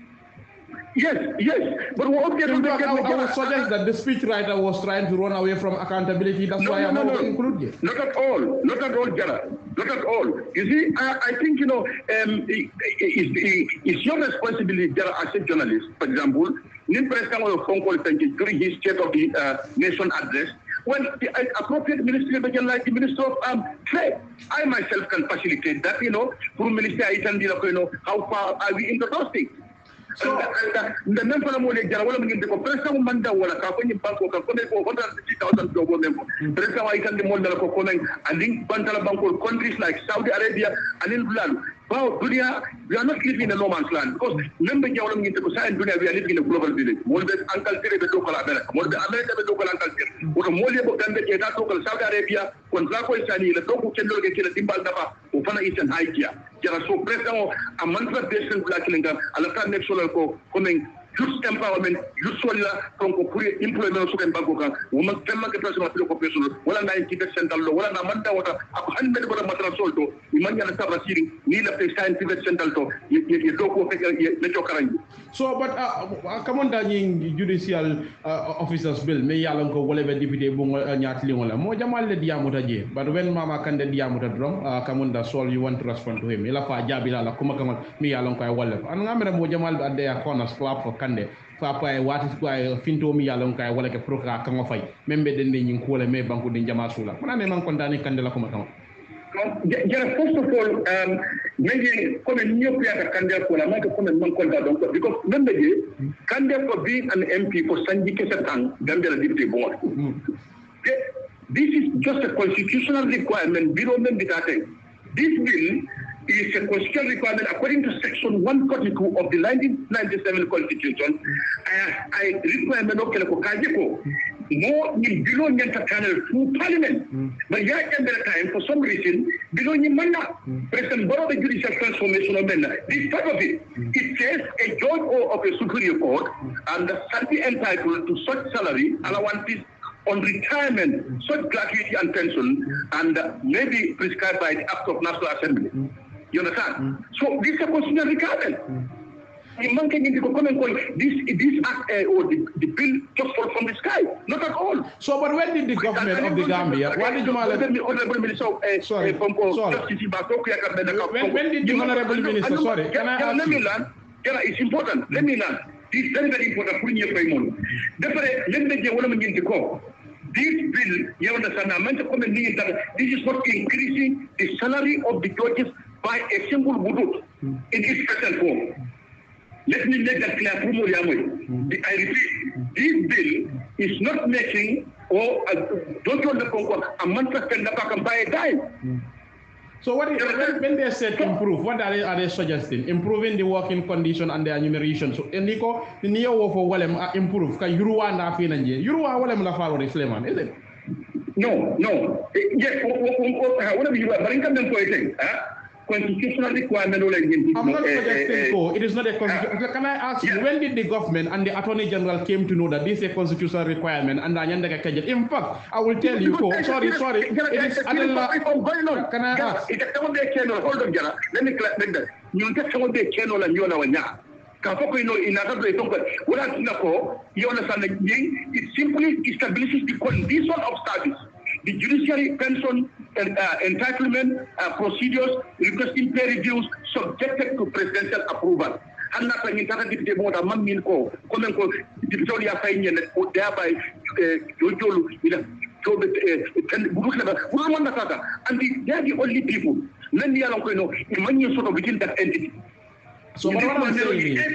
Yes, yes. But what update in fact, I, I would suggest that the speechwriter was trying to run away from accountability. That's no, why no, I'm no, not no. included. Not at all. Not at all, Jara. Not at all. You see, I, I think, you know, um, it, it, it, it's your responsibility, Jara, as a journalist, for example, Nin President of phone call during his State of the uh, Nation address, when the uh, appropriate ministry, like the Minister of um, Trade, I myself can facilitate that, you know, through Minister Aitan, you know, how far are we into those things? So, the member of the Jara, the President Manda, wala kapon yung banko, kapon yung one hundred fifty thousand job member. President Aitan, the Monda, Kokomen, and link Bantala Banko, countries like Saudi Arabia, and in Blan. Wow, Dunia, we are not living in a no man's land because remember, you are in Dunia, we are living in a global village. More than Uncle Terry, the local America, more than America, the local Uncle Terry. What a more about than the local Saudi Arabia, when Draco is any, the local can look at the Timbal Napa, Upana is an idea. There are so present a mantra based in Black Lingam, and the next solar coming. Youth empowerment, usually from Kopuri employment of Bankoka, woman can make a person of professional, one ninety percent of the one Amanda water, a hundred of Matrasolto, Imania Sabasiri, Nila Scientific Central, you don't go make your current. So, but uh, come on, the judicial uh, officers bill, me yalan ko wala deputy bungo nyatli wala. Mo jamal le diamuta je. But when Mama can the diamuta drum, uh, come on, that's all you want to respond to him. Ila fa jabila la kuma kamal me yalan ko wala. An ngamera mo jamal at their corners clap for kande. Fa pa what is why finto mi yalan ko wala ke proka kanga fay. Membe den ni ko le me banku din jama sula. Mana ne man kontani kande la kuma kamal. Jara, first of all, um, maybe come and new player candidate for America come and man call that because remember candidate for being an M P for Sanji Kesatang, Gambia deputy board. This is just a constitutional requirement. Below them this bill is a constitutional requirement according to section one forty-two of the nineteen ninety-seven constitution. I, I requirement of Keleko more in below Nyanta panel through parliament. Mm. But yet at the time, for some reason, below Nyamanda, mm. President Borough the judicial transformation of men. This part of it, mm. it says a judge of a superior court mm. and shall be entitled to such salary allowances on retirement, mm. such gratuity and pension, mm. and uh, maybe prescribed by the Act of National Assembly. Mm. You understand? Mm. So this is a constitutional requirement. Mm. This this act uh, or the, the bill just fall from the sky, not at all. So, but when did the government of the Gambia? Why did you honorable minister? Uh, sorry, uh, sorry. When, when did the honorable minister? Sorry, can I ask let me learn. It's important. Let me learn. This is very very important for you, Paimon. Therefore, let me get one minute to go. This bill, you understand? This is not increasing the salary of the judges by a single wudut in its present form. Let me make that clear. I repeat, this bill is not making or uh, don't you understand a month can buy a dime. So what is, when, when they said improve, what are they, are they suggesting? Improving the working condition and the enumeration. So Eniko, the neo for Walem improve. Can you want to feel and you are Walem la Faro Sleman, is it? No, no. Yes, whatever you are, but in terms of constitutional requirement. I'm not suggesting so. It is not a constitutional. Uh, Can I ask yeah. you, when did the government and the Attorney General came to know that this is a constitutional requirement and in fact, I will tell you, so, sorry, sorry, it is Adela, can I ask? Hold on, Jara. Let me make that. You get some of the channel and you know when Kafoko, you know, in another way, what I know, you understand, it simply establishes the condition of service. The judiciary pension and, uh, entitlement uh, procedures requesting pay reviews subjected to presidential approval. And not an interactive more than one million ko, comment ko, Victoria Fine, or thereby Jojolu, and they are the only people. Then they are know, in one year sort of within that entity. So what I'm saying is,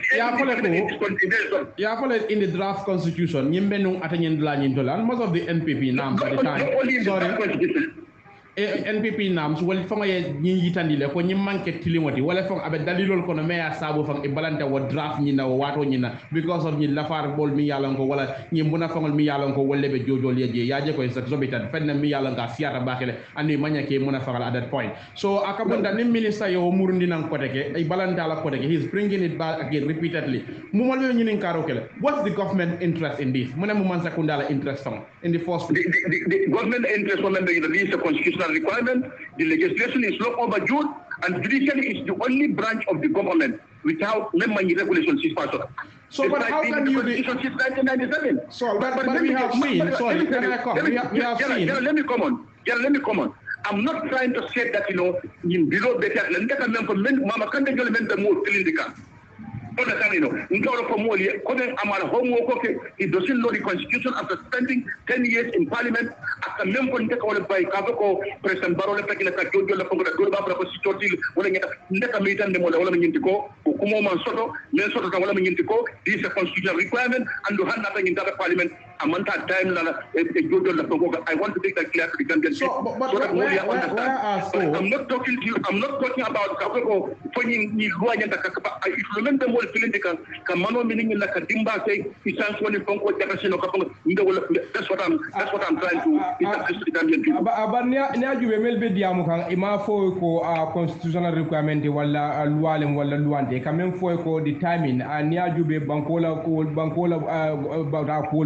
yeah, in the draft constitution, most of the N P P names at the time. Sorry. N P P names wal fanga ye ñi yitandile ko ñi manke tilimoti wala fanga abe dalilol ko no meya sabu fanga e balanta wa draft ñi na wato ñi na because of ñi lafar bol mi yalan ko wala ñi mbuna fangol mi yalan ko wolle be jojol yeje yaje ko sa zobitan fenna mi yalan ka fiata bakele andi manya ke muna fangal at that point. So akabunda ni minister yo murundi nan ko teke e balanta la ko teke he's bringing it back again repeatedly mu mal ñi nin karo kele what's the government interest in this mu ne mu man sakundala interest fang in the first the, the, the government interest when they release the constitution requirement, the legislation is long overdue, and judiciary is the only branch of the government without many regulations. So, but how can you be... So, but, but, but we have seen, sorry, can I come? We have, we have seen... Let me come on. Yeah, let me come on. I'm not trying to say that, you know, in below better, let me come on, Mama, can't you remember more filling the camp? Understand, you know, Nkoro Komoli, Koden Amal homework, he doesn't know the constitution after spending ten years in parliament, after member take by Kavako, President Barole Pekina Jojo, the Congress, Goba, Proposition, when I get a meeting, the Mola Mintico, Ukumo Mansoto, Mensoto, Wala Mintico, this is a constitutional requirement, and to hand nothing in that parliament, a month at time, Jojo, the Congo. I want to take that clear to the Gambian. So, but, but, so that where, where, where but I'm not talking to you, I'm not talking about Kavako, pointing me, if you remember more. Kamano meaning like a dimba say he stands when you conquer the that's what I'm that's what I'm trying to establish to the Gambian people. But now you will be diamukan ima for ko constitutional requirement wala lualem wala luante kamen for ko the timing and nia jube bankola ko bankola ba ko be lari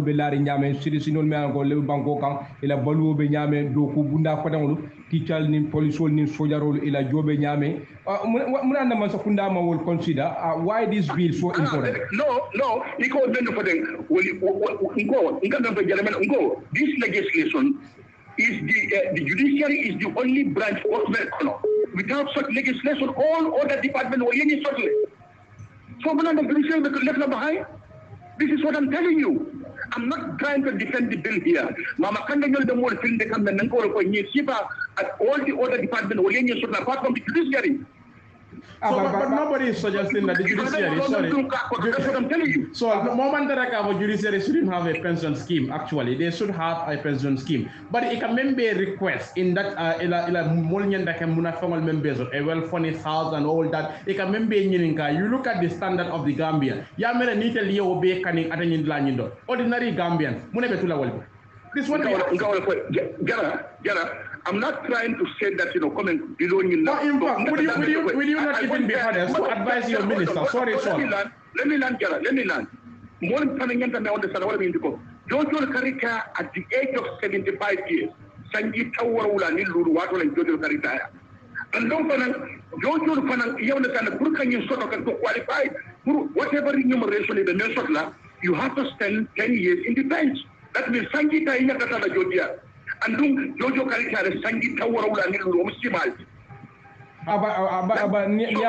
ñame citizenol me ko le banko kan ila baluwo be ñame do ko bunda fatangolu tical ni polisol ni sojarol ila jobe ñame mun anda man sakunda ma wol consider uh, why this bill so important? No, no, niko bendo faten woli nko ngam be jale men nko this legislation is the uh, the judiciary is the only branch of the without such legislation all other departments will any sort so when the judiciary left behind. This is what I'm telling you. I'm not trying to defend the bill here. Mama kanda nyol the more film they come and nko ko nyi siba at all the other departments will any sort apart from the judiciary. So, but, but nobody is suggesting that the judiciary, sorry. That's what I'm telling you. So, the moment that I have a judiciary shouldn't have a pension scheme, actually. They should have a pension scheme. But it can maybe request in that, uh, ila ila mulnyan that can munafangal members, a well-furnished house and all that. It can maybe you look at the standard of the Gambian. Ya mera nita liya obe kaning atanyin lanyindo. Ordinary Gambian, muna betula walbo. This one. Jara, Jara. I'm not trying to say that, you know, comment below you now. No, in fact, would you, would you, would you not I, even I be honest to advise your minister? Sorry, let sorry. Me land, let me land, Jara, let me land. More than ten years, I understand what I mean to go. Jojo Karika, at the age of seventy-five years, Sanji Tawala, Nilu, Water, and Jojo Karika. And don't Jojo Fanang, you understand, the Burkan sort of to qualify, whatever enumeration in the nation, you have to spend ten years in the bench. That means Sanji Taina Katana Jodia. Andung Jojo Karika sangi tawara ni lu musimal aba aba aba ni ni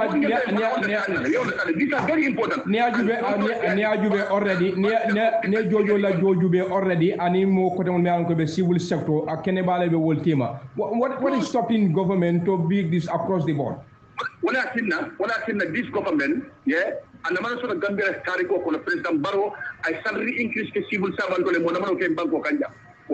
ni these are very important ni ajube ni ajube already ni ni Jojo la jojube already ani mo ko tamon me ko be civil sector akene bale be woltima what what is stopping government to big this across the board wala tinna wala tinna this government yeah and the man so Gambia tariko ko president Barrow ay salary increase ke civil servant ko le mo na man ko banko kanja. So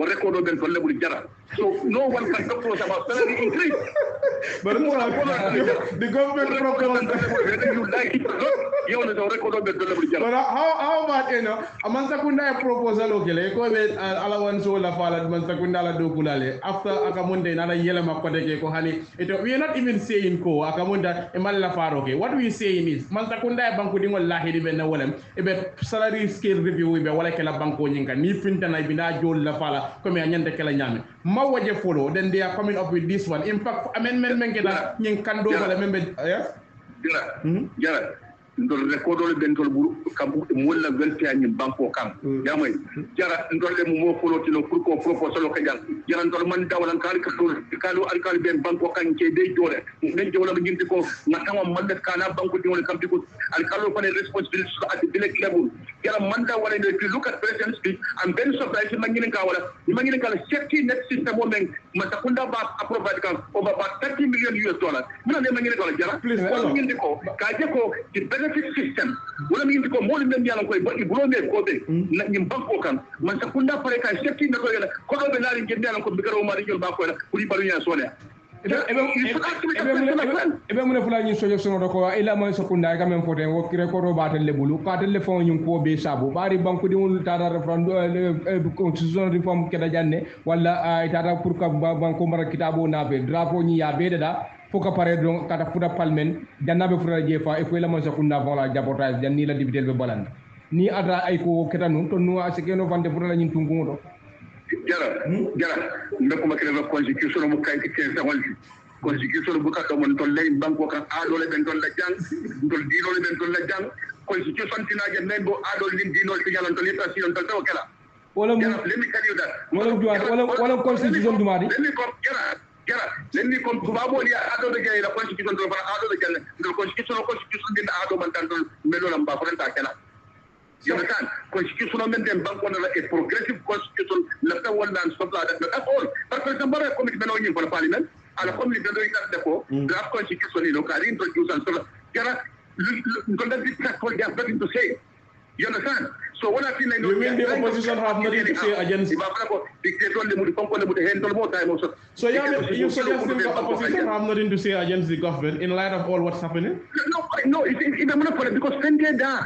no one can talk to us about salary increase. But the, the government proposed whether you like it or not, you know the record of the But how how about you know a mansakunda proposal okay ko be alawan so la fala mansakunda la dokulale after akamunde na yela makodeke ko hani it we are not even saying ko akamunda e mal la faro okay what we saying is mansakunda banku di wallahi di ben wolem e be salary scale review be wala kala banko nyinga ni finta na bina jol la fala comme anyande kala nyame ma waje follow then they are coming up with this one in fact amendment men keda nyin kando wala membe yes jara jara ndol record le bentol buru kabu mo la vingt ans banko kan yamay jara ndol le mo follow tino pour ko proposal ko jang jara ndol man dawalan kal ka dol kalu alkal ben banko kan ke dey dole den jowla be ginti ko nakama man def kana banko di wala kam diko alkal ko ne responsibility at the village level jara man da wala if you look at president speech I'm very surprised man ngin ka wala man ngin ka safety net system mo men masakunda ba approve kan over about thirty million U S dollars man ne man ngin ka jara please wala ngin ko ka je ko the benefit system wala mi indi ko mo lim yalla koy ba ibrome ko be na ñim banko kan man sa kunda pare kay safety na ko yalla ko do be na ngi yalla ko bi garo ma di jol ba ko la pour balu ya sone ebe mun fula ñi sojo sono ko ila man sa kunda ga men foten wo kire ko robatel le bulu ka tel le fon ñum ko be sabu bari banko di won tata refrando constitution reform ke da janne wala tata pour ka banko mara kitabo na be drapo ñi ya be da foka pare don kata fuda palmen jannabe fuda jefa e ko la man sakunda vola jabotage janni la député be balanda ni ada ay ko ketanu to no asekeno vande fuda la nyin tungu do jara jara ndako makere la constitution mo kay ke sa wal constitution bu ka do mon tol lay banko kan ado le ben tol la jang tol dino le ben tol la jang constitution tinaje men bo ado lin dino ti yalan tol leta si on tol taw kala wala let me tell you that wala wala wala constitution du mari let me come jara jara let me come tubabo ni ado de gay la constitution do fa ado de gay do constitution constitution din ado man tan tol melo lamba fa ta kala you understand constitution men dem banko na a progressive constitution la ta wala and stop that that's all par exemple bare committee men oni for parliament ala committee do ita de ko draft constitution ni lo ka introduce and so jara ko da dictate for them nothing to say you understand so what I feel like you mean the opposition have nothing to say against so yeah, you suggest the opposition have nothing to say against the government in light of all what's happening? No, no, it's it's a monopoly because Sunday da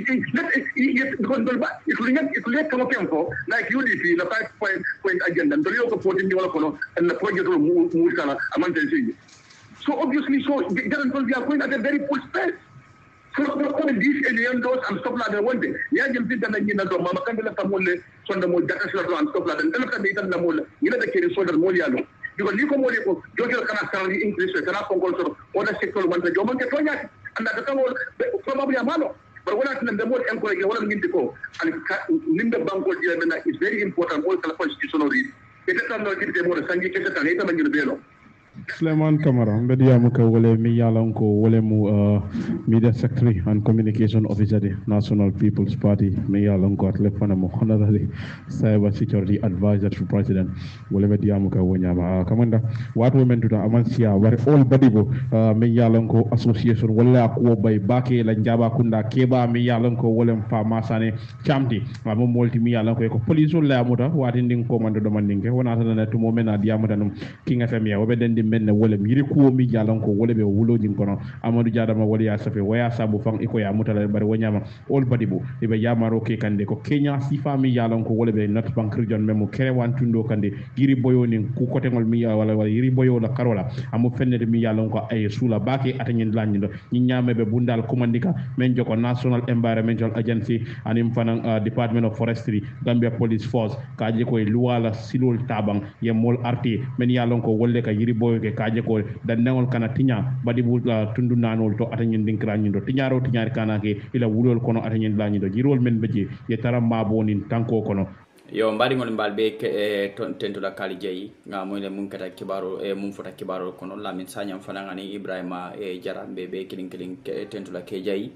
it will not it will not come up for like U D P the five point point agenda and the local fourteen and the project will move move kala among the so obviously so they are going at a very full space. so ko these aliens and stuff like that one day ya jëm fi dana ñina do mama kan la tamulle sonda mo jakka ci la do and stuff like that dana kan itan la mo la ñina da keri sonda mo yalo diko li ko mo le ko jojo kana sarali increase kana kongol so oda sector man ta joma ke tonya anda ka ko probably amalo but wala tan da mo encourage wala ngindi ko and limbe banko dira na is very important all kala constitutional read ite tan no dite mo sangi ke tan ita man belo Suleiman Kamara, Media Muka Wole Miyalanko Wolemu uh, Media Secretary and Communication Officer the National People's Party, Miyalanko at Lefanamo, Honorary Cyber Security Advisor to President Wole Media Muka Wonyama. Commander, what women to the Amansia, where all Badibo, Miyalanko Association, Wole Akwo by Bake, Lanjaba Kunda, Keba, Miyalanko, Wolem Farmasane, Chamti, Mamu Multi Miyalanko, Police Lamuta, what in Commander Domandinke, one other than two moment at Diamutanum, King F M, Obeden. Men wala mi ko mi jalan ko wala be wulo jin kono Amadou Jadama wala ya safe waya sabu fang iko ya mutala bari wanyama all badibu e be yamaro ke kande ko Kenya sifa mi jalan ko wala be North Bank region memo kere wan tundo kande giri boyo ni ku kote ngol mi wala wala giri boyo la karola amu fenne de mi jalan ko ay sula bake atanyen lanyindo ni nyame be bundal commandika men joko National Environmental Agency anim fanan uh, Department of Forestry Gambia Police Force kaje ko luwala silol tabang ye mol arti men jalan ko wolle ka giri boyo ke kaje ko dannewol kana tinya badi bu tundu nanol to atanyen dinkranyi do tinyaro tinyar kana ke ila wulol kono atanyen lanyi do jirol men beje ye taramba bonin tanko kono yo mbadi ngol mbal be e tento la kali jeyi nga moy le mun kata kibaro e mun fota kibaro kono lamin sanyam fananga ni Ibrahima e jarambe be kilin kilin tento la ke jeyi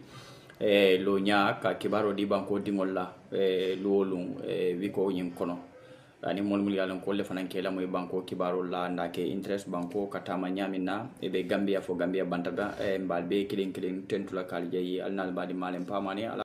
e lo nya ka kibaro di banko dingol la e lolum e wiko yin kono ani mol mul yalan ko le fanan ke la moy banko kibaro la ndake interest banko katama nyamina e be Gambia fo Gambia bantaga e mbal be kilin kilin tento la kali jeyi alnal badi malen pamani